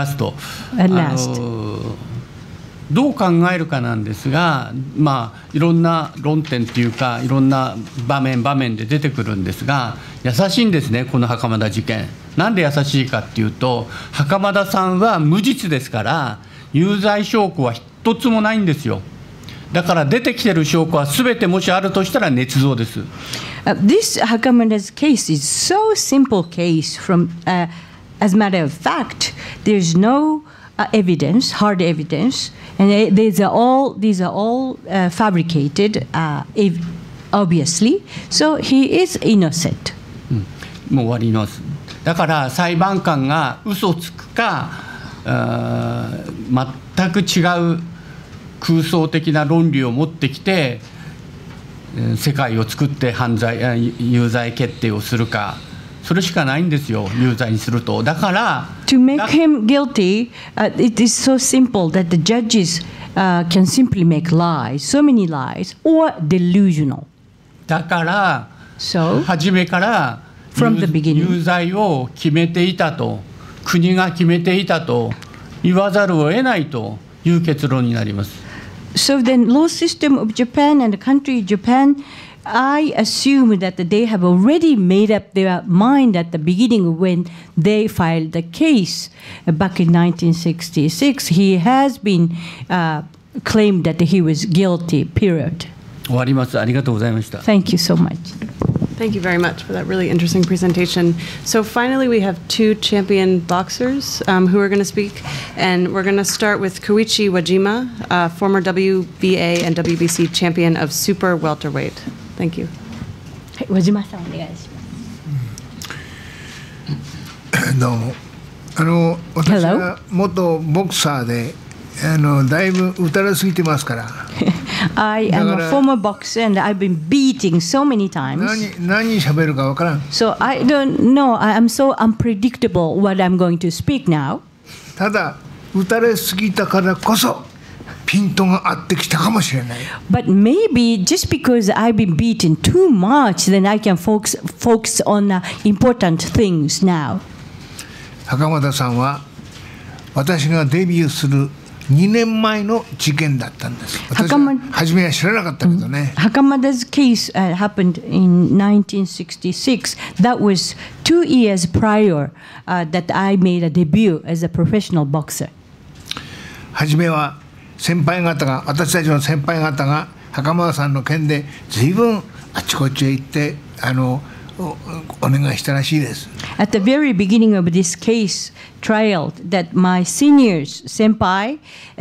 どう考えるかなんですが、いろんな論点というか、いろんな場面で出てくるんですが、優しいんですね、この袴田事件。なんで優しいかっていうと、袴田さんは無実ですから、有罪証拠は一つもないんですよ。だから出てきてる証拠はすべてもしあるとしたら捏造です。 This Hakamada's case is so simple case from, as a matter of fact, there's no evidence, hard evidence, and these are all fabricated, obviously. So he is innocent. もう終わります。だから裁判官が嘘つくか、全く違う空想的な論理を持ってきて世界を作って有罪決定をするか、それしかないんですよ、有罪にすると。だから To make him guilty, it is so simple that the judges can simply make lies, so many lies, or delusional. だから初めから有罪を決めていたと、国が決めていたと言わざるを得ないという結論になります。 So the law system of Japan and the country Japan, I assume that they have already made up their mind at the beginning when they filed the case back in 1966. He has been claimed that he was guilty, period. 終わります。ありがとうございました。 Thank you so much. Thank you very much for that really interesting presentation. So finally, we have two champion boxers who are going to speak, and we're going to start with Koichi Wajima, former WBA and WBC champion of super welterweight. Thank you. はい、和島さんお願いします。 どうも。私は元ボクサーで、だいぶ打たれすぎてますから。 I am a former boxer and I've been beating so many times. 何喋るかわからん。 So I don't know. I am so unpredictable what I'm going to speak now. ただ打たれすぎたからこそピントが合ってきたかもしれない。 But maybe just because I've been beaten too much, then I can focus on important things now. 袴田さんは私がデビューする2年前の事件だったんです。私は初めは知らなかったけどね。 Hakamada's case happened in 1966. That was 2 years prior that I made a debut as a professional boxer. 初めは私たちの先輩方が袴田さんの件で随分あちこちへ行ってお願いしたらしいです。 At the very beginning of this case trial, that my seniors tried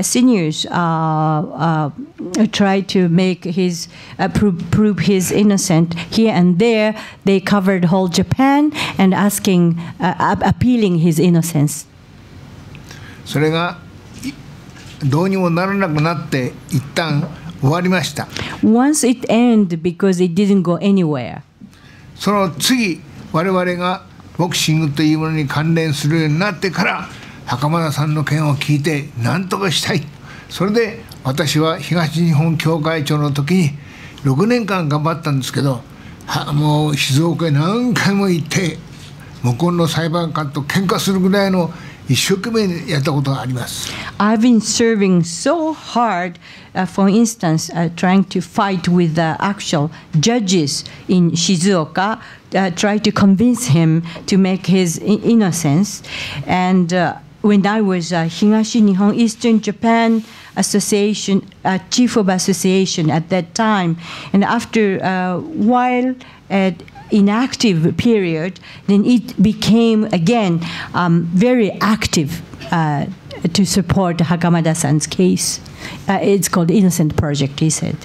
to make his prove his innocent. Here and there, they covered whole Japan and appealing his innocence. それがどうにもならなくなって一旦終わりました。 Once it ended because it didn't go anywhere. その次我々がボクシングというものに関連するようになってから袴田さんの件を聞いて何とかしたい。それで私は東日本協会長の時に6年間頑張ったんですけど、もう静岡へ何回も行って向こうの裁判官と喧嘩するぐらいの一生懸命やったことがあります。 I've been serving so hard, for instance, trying to fight with the actual judges in Shizuoka, try to convince him to make his innocence. And when I was Higashi Nihon Eastern Japan Association, chief of association at that time, and after a while inactive period, then it became again very active to support Hakamada-san's case. It's called Innocent Project, he said.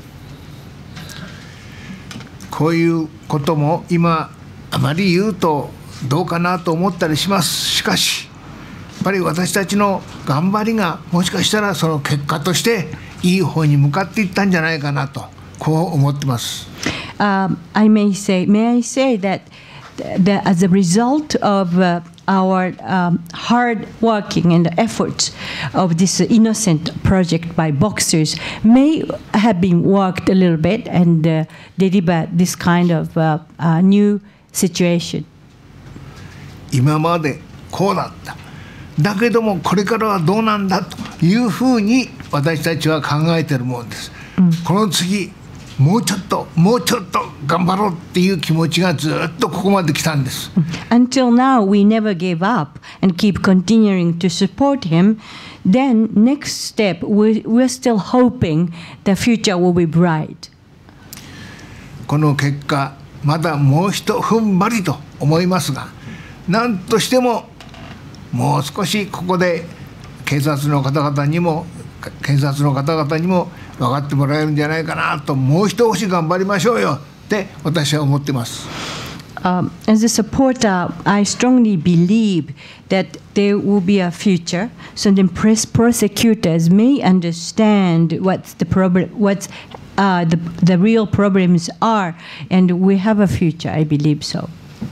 こういうことも今あまり言うとどうかなと思ったりします。しかしやっぱり私たちの頑張りがもしかしたらその結果としていい方に向かっていったんじゃないかなとこう思ってます。 may I say that as a result of our hard working and efforts of this innocent project by boxers may have been worked a little bit and deliver this kind of new situation. 今までこうだった。だけどもこれからはどうなんだというふうに私たちは考えているものです。この次もうちょっと頑張ろうっていう気持ちがずっとここまで来たんです。 Until now we never gave up and keep continuing to support him. Then next step we're still hoping the future will be bright. この結果まだもう一踏ん張りと思いますが、何としてももう少しここで警察の方々にも検察の方々にも分かってもらえるんじゃないかなと、もう一押し頑張りましょうよって私は思ってます。 As a supporter, I strongly believe that there will be a future. So then prosecutors may understand what's the problem, what's the real problems are, and we have a future. I believe so.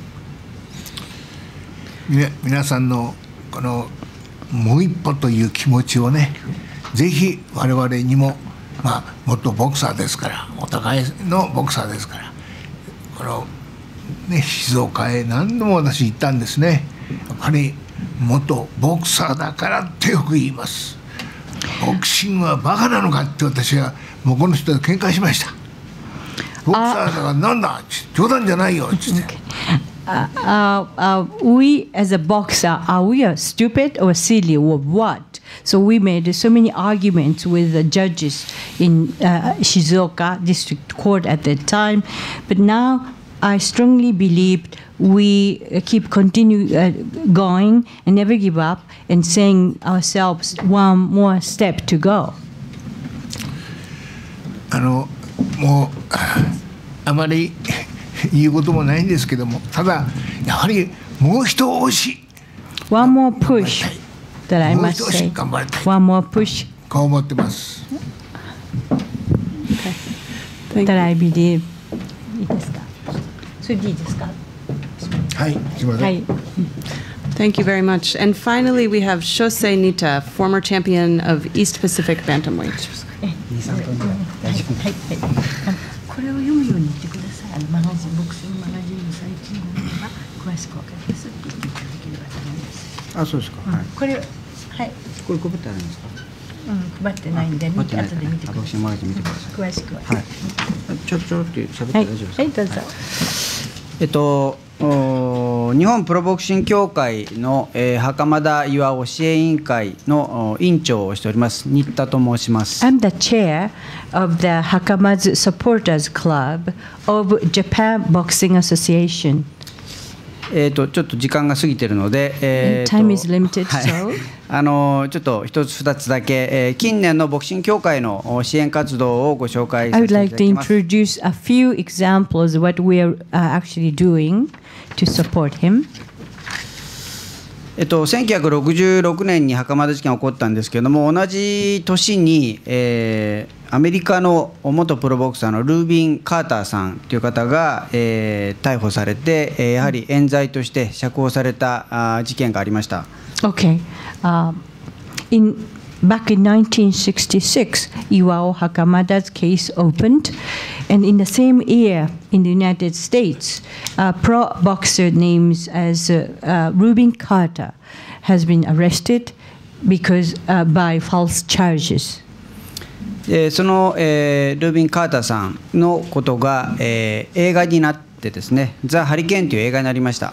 皆さんのこのもう一歩という気持ちをね、ぜひ我々にも、元ボクサーですから、お互いのボクサーですから、このね、静岡へ何度も私行ったんですね。やっぱり元ボクサーだからってよく言います。ボクシングはバカなのかって私はもうこの人と喧嘩しました。ボクサーだからなんだ、冗談じゃないよって言って。 We as a boxer, are we stupid or silly or what? So we made so many arguments with the judges in Shizuoka District Court at that time. But now I strongly believe we keep going and never give up and saying ourselves one more step to go. もうあまり言うこともないんですけども、ただやはりもう一押し One more push that I must say. One more push. こう思ってます。 That I believe. いいですか？それでいいですか？ はい、すみません。はい。 Thank you very much. And finally, we have Shosei Nita, former champion of East Pacific Bantamweight. これを読むように言ってください。ボクシングマガジンの最近のものが詳しく分かりますって言っていただければと思います。 あ、そうですか。はい。 これ、はい。 これ配ってあるんですか。 配ってないんで、後で見てください。 ボクシングマガジン見てください。 詳しくは。 はい。ちょろって喋って大丈夫ですか。 はい、どうぞ。 日本プロボクシング協会の、袴田巌支援委員会の委員長をしております新田と申します。 I'm the chair of the Hakama's Supporters Club of Japan Boxing Association. ちょっと時間が過ぎているので、 Time is limited, はい、 so ちょっと一つ二つだけ、近年のボクシング協会の支援活動をご紹介させていただきます。 I would like to introduce a few examples of what we are actually doing to support him. 1966年に袴田事件が起こったんですけれども、同じ年に、アメリカの元プロボクサーのルービン・カーターさんという方が、逮捕されて、やはり冤罪として釈放された事件がありました。 Okay. Back in 1966, Iwao Hakamada's case opened, and in the same year in the United States, a pro boxer named as Rubin Carter has been arrested because by false charges. その、ルービン・カーターさんのことが、映画になってですね、ザ・ハリケーンという映画になりました。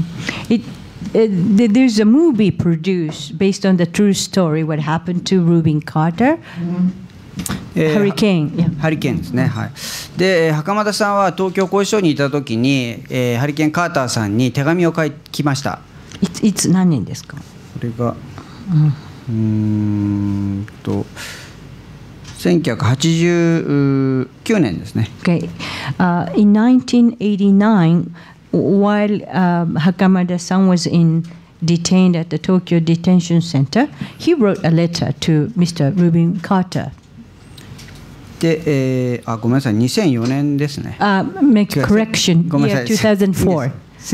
There's a movie produced based on the true story what happened to Rubin Carter. Hurricane. ハリケーンですね。はい。で、袴田さんは東京拘置所にいたときに、ハリケーン・カーターさんに手紙を書きました。 いつ何年ですか？これが、1989年ですね。 Okay. In 1989, while Hakamada-san was detained at the Tokyo Detention Center, he wrote a letter to Mr. Rubin Carter. で、ごめんなさい、2004年ですね。 Make correction. ごめんなさい。 2004.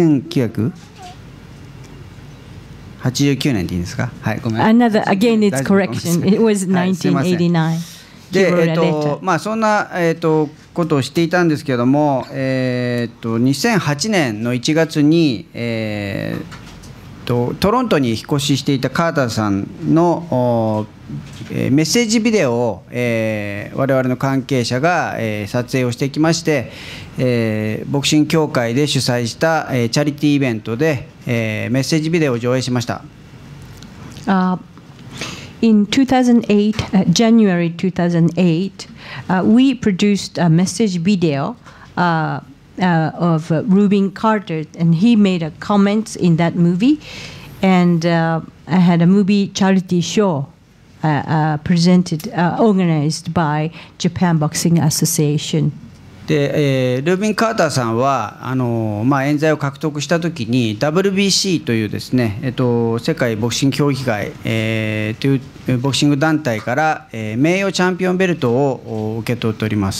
1989年でいいですか？はい、ごめん。 Another again, it's correction. It was 1989. で、そんな、ことをしていたんですけれども、2008年の1月に、トロントに引っ越ししていたカーターさんのメッセージビデオを、我々の関係者が、撮影をしてきまして、ボクシング協会で主催した、チャリティーイベントで、メッセージビデオを上映しました。 In 2008, January 2008, we produced a message video of Rubin Carter, and he made a comments in that movie, and I had a movie charity show presented, organized by Japan Boxing Association. で、ルービン・カーターさんは冤罪を獲得したときに WBC というですね、世界ボクシング協議会、というボクシング団体から、名誉チャンピオンベルトを受け取っております。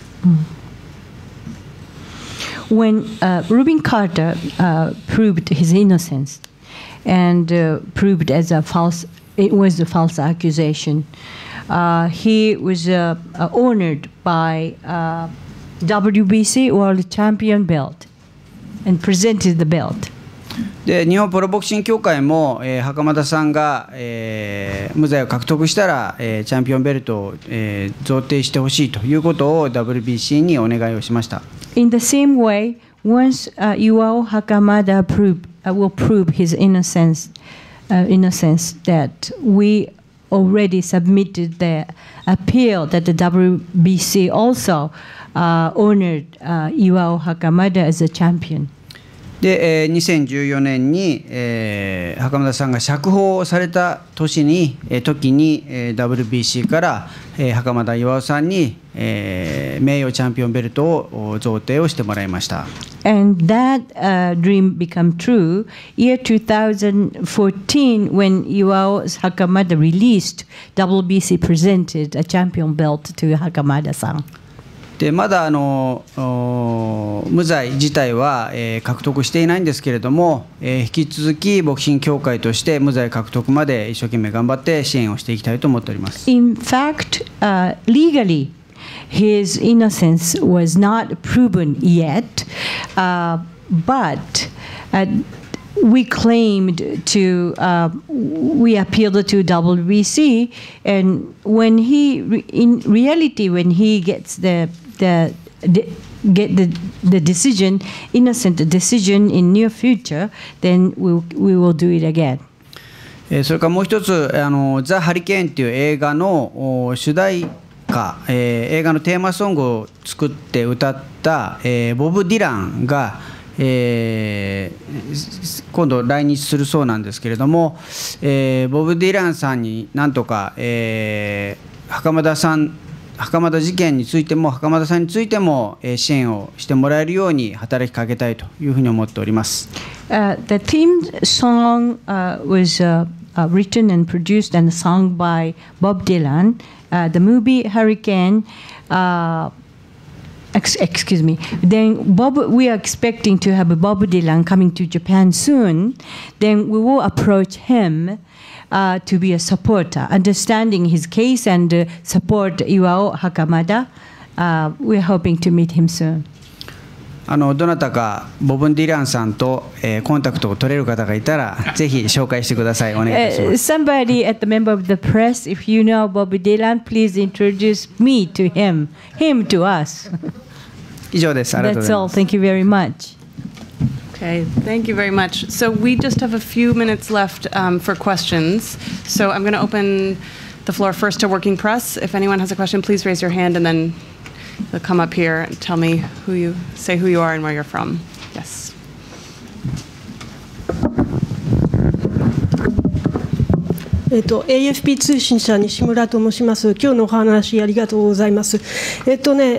When Rubin Carter proved his innocence and proved as it was a false accusation, he was honored by WBC World Champion belt and presented the belt. で、日本プロボクシング協会も、袴田さんが、無罪を獲得したら、チャンピオンベルトを、贈呈してほしいということを WBC にお願いをしました。 In the same way, once Iwao Hakamada will prove his innocence that we already submitted the appeal that the WBC also honored Iwao Hakamada as a champion. で、2014年に、袴田さんが釈放された時に、WBC から、袴田巌さんに、名誉チャンピオンベルトを贈呈をしてもらいました。 And that dream became true. Year 2014, when Iwao Hakamada released, WBC presented a champion belt to Hakamada-san. でまだ無罪自体は、獲得していないんですけれども、引き続きボクシング協会として無罪獲得まで一生懸命頑張って支援をしていきたいと思っております。 In fact, legally, his innocence was not proven yet, but we claimed we appealed to WBC, and when in reality, when he gets the decision, innocent decision in near future, then we will do it again. それからもう一つ、ザ・ハリケーンという映画の主題歌、映画のテーマソングを作って歌った、ボブ・ディランが、今度来日するそうなんですけれども、ボブ・ディランさんになんとか、袴田さん袴田事件についても、袴田さんについても支援をしてもらえるように働きかけたいというふうに思っております。 The theme song was written and produced and sung by Bob Dylan. The movie Hurricane, excuse me. Then we are expecting to have Bob Dylan coming to Japan soon. Then we will approach him to be a supporter, understanding his case and support Iwao Hakamada. We're hoping to meet him soon. どなたかボブ・ディランさんと、コンタクトを取れる方がいたらぜひ紹介してください。お願いいたします。 Somebody at the member of the press, if you know Bob Dylan, please introduce me to him to us. 以上です。ありがとうございます。 That's all. Thank you very much. Okay, thank you very much. So we just have a few minutes left for questions. So I'm going to open the floor first to Working Press. If anyone has a question, please raise your hand and then you'll come up here and tell me say who you are and where you're from. Yes. AFP 通信社西村と申します。今日のお話ありがとうございます。警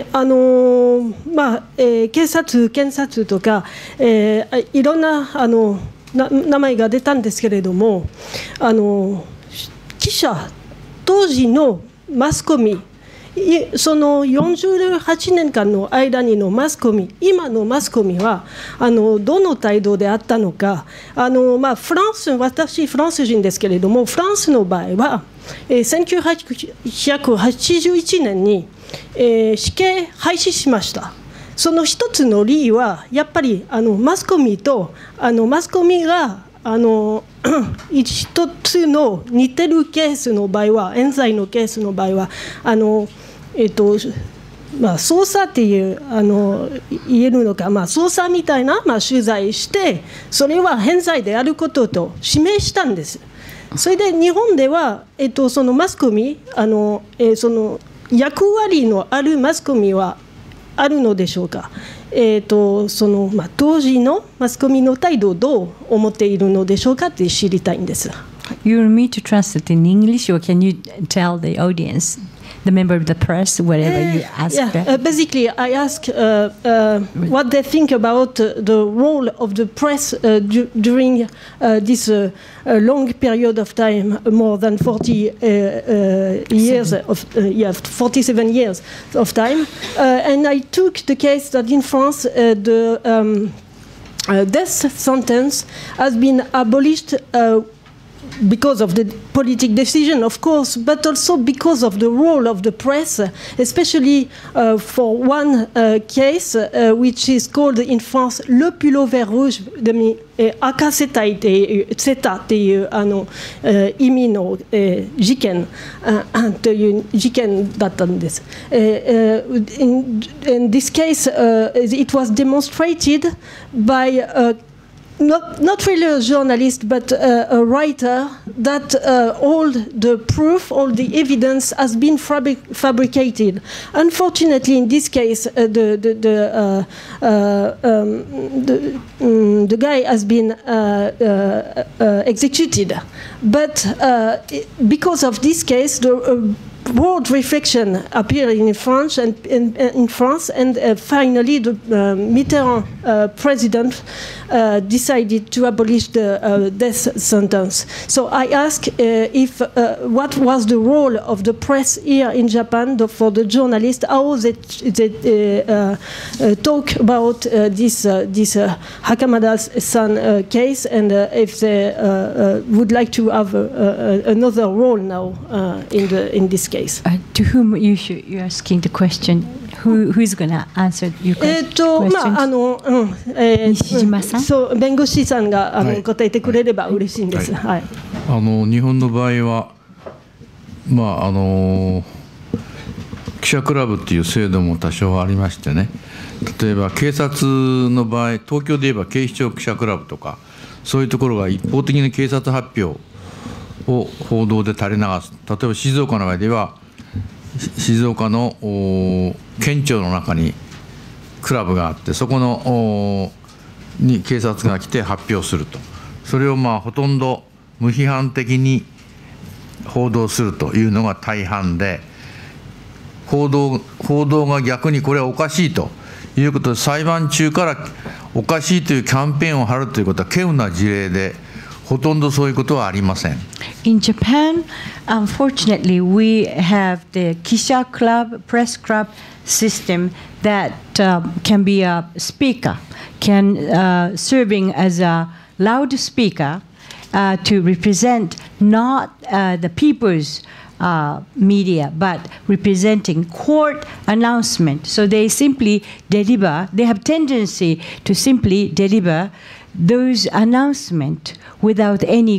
察、検察とか、いろんな名前が出たんですけれども、記者、当時のマスコミ、その48年間の間にのマスコミ、今のマスコミはどの態度であったのか、フランス、私フランス人ですけれども、フランスの場合は、1981年に、死刑廃止しました。その一つの理由はやっぱりマスコミが一つの似てるケースの場合は、冤罪のケースの場合は捜査っていう言えるのか、捜査みたいな、取材してそれは冤罪であることと指名したんです。それで日本では、そのマスコミその役割のあるマスコミはあるのでしょうか。その当時のマスコミの態度をどう思っているのでしょうかって知りたいんです。 You want me to translate in English, or can you tell the audience, the member of the press, whatever you ask? Basically, I ask what they think about the role of the press during this long period of time, more than 40 years, 47 years of time. And I took the case that in France, the death sentence has been abolished because of the politic decision, of course, but also because of the role of the press, especially for one case which is called in France le pullover rouge, 赤世帯っていうセタっていう意味の事件という事件だったんです。In this case, it was demonstrated by not really a journalist, but a writer, that all the proof, all the evidence has been fabricated. Unfortunately, in this case, the guy has been executed. But because of this case, the broad reflection appeared in France, and finally the Mitterrand president decided to abolish the death sentence. So I ask if what was the role of the press here in Japan for the journalists, how they talk about this Hakamada's son case, and if they would like to have another role now in this case. To whom you're asking the question? Who is going to answer your question? 西島さん。 そう、弁護士さんが答えてくれれば嬉しいんです。はい。 日本の場合は記者クラブっていう制度も多少ありましてね。例えば警察の場合、東京で言えば警視庁記者クラブとかそういうところが一方的に警察発表を報道で垂れ流す。例えば静岡の場合では静岡の県庁の中にクラブがあって、そこのに警察が来て発表すると。それをほとんど無批判的に報道するというのが大半で、 報道が逆にこれはおかしいということで、裁判中からおかしいというキャンペーンを張るということは稀有な事例で、ほとんどそういうことはありません。 In Japan, unfortunately, we have the Kisha Club, press club system that can be a speaker, serving as a loudspeaker to represent not the people's media, but representing court announcement. So they simply deliver, they have tendency to simply deliver those announcements without any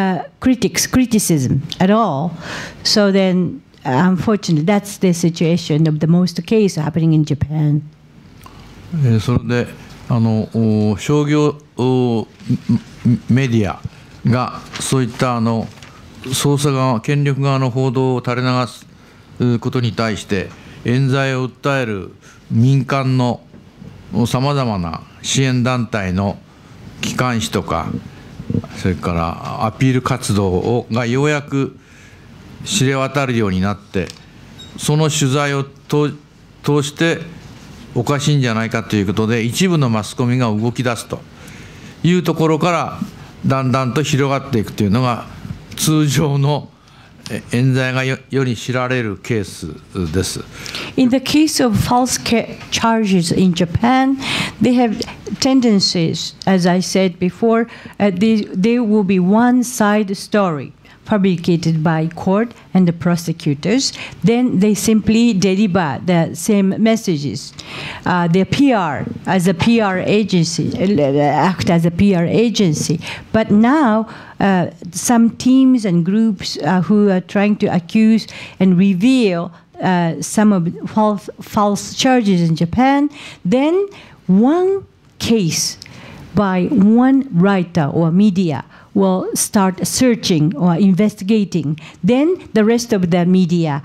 criticism at all. So then, unfortunately, that's the situation of the most case happening in Japan. それで商業メディアがそういった捜査側、権力側の報道を垂れ流すことに対して冤罪を訴える民間のさまざまな支援団体の機関紙とか、それからアピール活動がようやく知れ渡るようになって、その取材を通しておかしいんじゃないかということで、一部のマスコミが動き出すというところからだんだんと広がっていくというのが通常の冤罪が世に知られるケースです。 In the case of false charges in Japan, they have tendencies, as I said before, there will be one-side story fabricated by court and the prosecutors. Then they simply deliver the same messages. Their PR, as a PR agency, act as a PR agency. But now, some teams and groups who are trying to accuse and reveal some of false charges in Japan, then one case by one writer or media will start searching or investigating. Then the rest of the media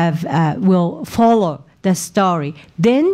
will follow the story, then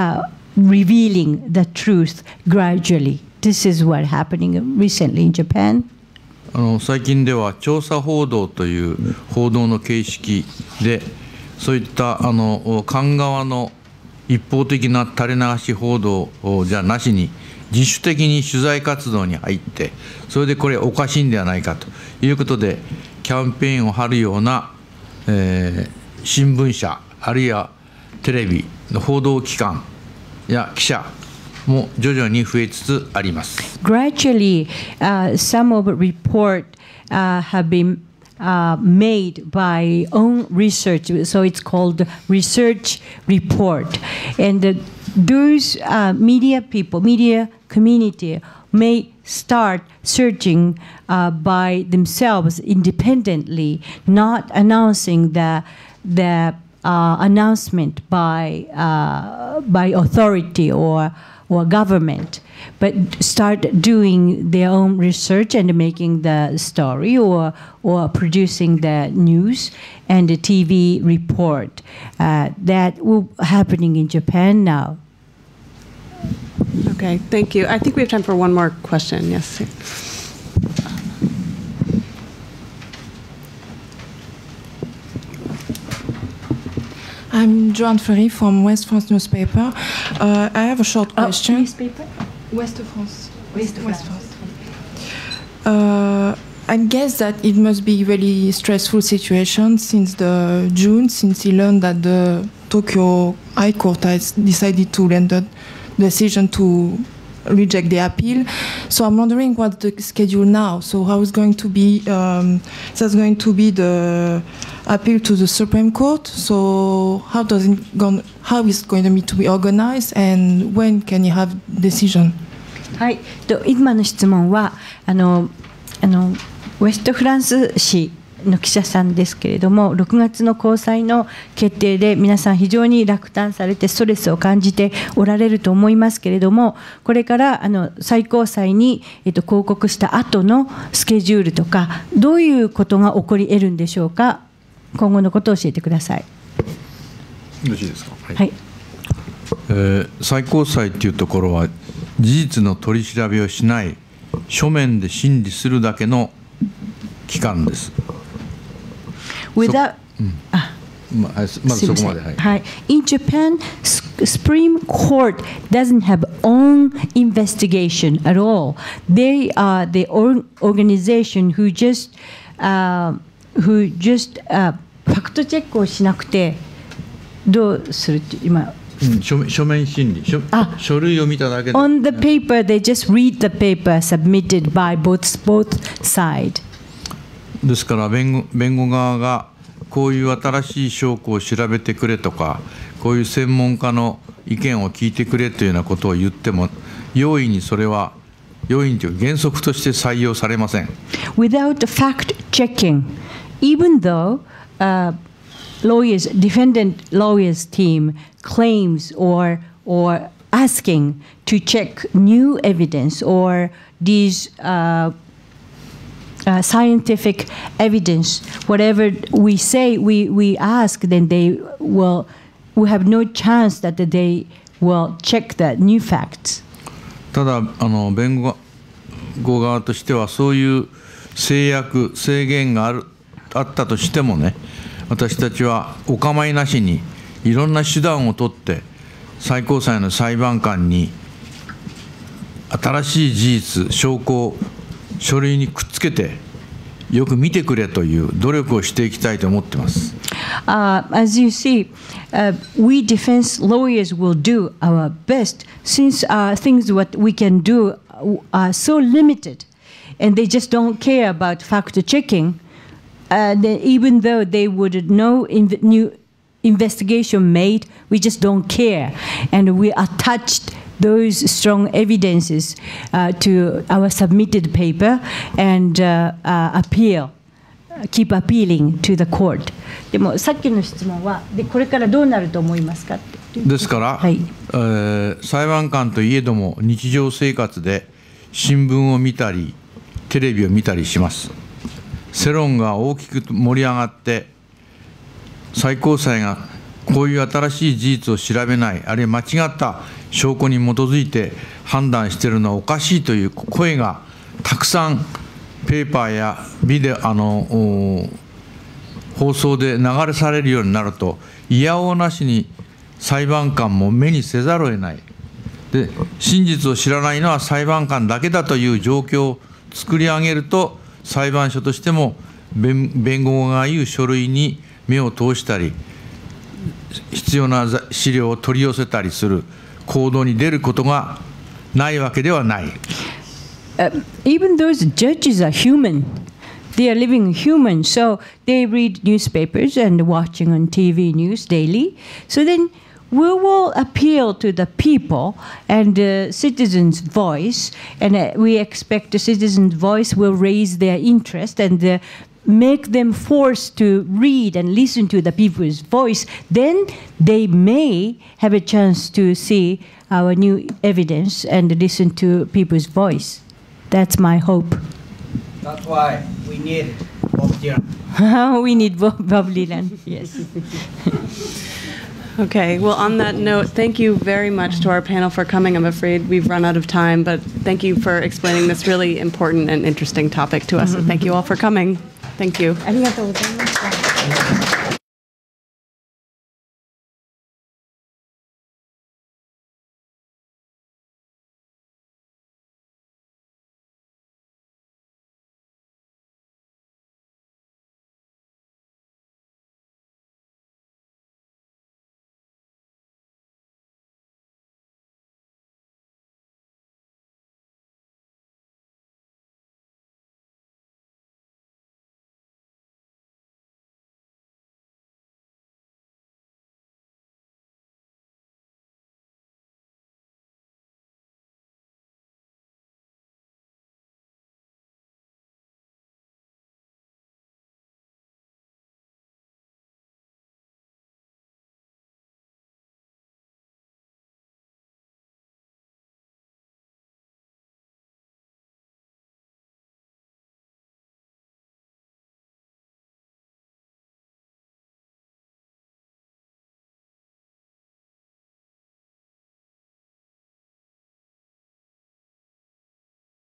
revealing the truth gradually. This is what happening recently in Japan. 最近では調査報道という報道の形式で、そういった官側の一方的な垂れ流し報道じゃなしに、自主的に取材活動に入って、それでこれおかしいんではないかということでキャンペーンを張るような、新聞社あるいはテレビの報道機関や記者も徐々に増えつつあります。 Gradually, some of report have been made by own research, so it's called research report, and those media people, media community may start searching by themselves independently, not announcing the announcement by authority or government, but start doing their own research and making the story or producing the news and the TV report. That will happening in Japan now. Okay, thank you. I think we have time for one more question. Yes. I'm Joanne Ferry from West France newspaper. I have a short question. Newspaper? West France. West France. I guess that it must be a really stressful situation since since he learned that the Tokyo High Court has decided to render the decision to reject the appeal. So I'm wondering what's the schedule now. So how is going to be? There's going to be the appeal to the Supreme Court. So how is it going to be organized, and when can you have decision? はい、今の質問はウェストフランス紙の記者さんですけれども、6月の高裁の決定で皆さん非常に落胆されてストレスを感じておられると思いますけれども、これから最高裁に抗告した後のスケジュールとか、どういうことが起こり得るんでしょうか。今後のことを教えてください。 よろしいですか。 はい。 最高裁というところは事実の取り調べをしない書面で審理するだけの機関です。 まずそこまで。はい。 In Japan, Supreme Court doesn't have own investigation at all. They are the organization who just ファクトチェックをしなくてどうするって今。 書面審理、書類を見ただけで。 On the paper, they just read the paper submitted by both sides. ですから弁護側がこういう新しい証拠を調べてくれとか、こういう専門家の意見を聞いてくれというようなことを言っても、容易にそれは容易にという原則として採用されません。 Without fact checking, even though defendant lawyers team claims or asking to check new evidence or these scientific evidence, whatever we say, we ask, then we have no chance that they will check the new facts. ただ弁護側としてはそういう制限があったとしてもね、私たちはお構いなしにいろんな手段を取って最高裁の裁判官に新しい事実、証拠を書類にくっつけてよく見てくれという努力をしていきたいと思っています。 As you see, we defense lawyers will do our best since things what we can do are so limited, and they just don't care about fact checking. Even though they would know new investigation made, we just don't care, and we attached those strong evidences to our submitted paper and keep appealing to the court. でもさっきの質問はでこれからどうなると思いますかって。 ですから、裁判官といえども日常生活で新聞を見たりテレビを見たりします。世論が大きく盛り上がって最高裁がこういう新しい事実を調べない、あるいは間違った証拠に基づいて判断しているのはおかしいという声がたくさんペーパーやビデオ放送で流れされるようになると、いやおうなしに裁判官も目にせざるを得ない。で、真実を知らないのは裁判官だけだという状況を作り上げると、裁判所としても弁護側が言う書類に目を通したり、必要な資料を取り寄せたりする行動に出ることがないわけではない。 Even those judges are human. They are living human, so they read newspapers and watching on TV news daily. So then we will appeal to the people and the citizens' voice, and we expect the citizens' voice will raise their interest and make them forced to read and listen to the people's voice. Then they may have a chance to see our new evidence and listen to people's voice. That's my hope. That's why we need Bob Dylan. We need Bob Dylan, yes. Okay, well, on that note, thank you very much to our panel for coming. I'm afraid we've run out of time, but thank you for explaining this really important and interesting topic to us. And thank you all for coming. Thank you.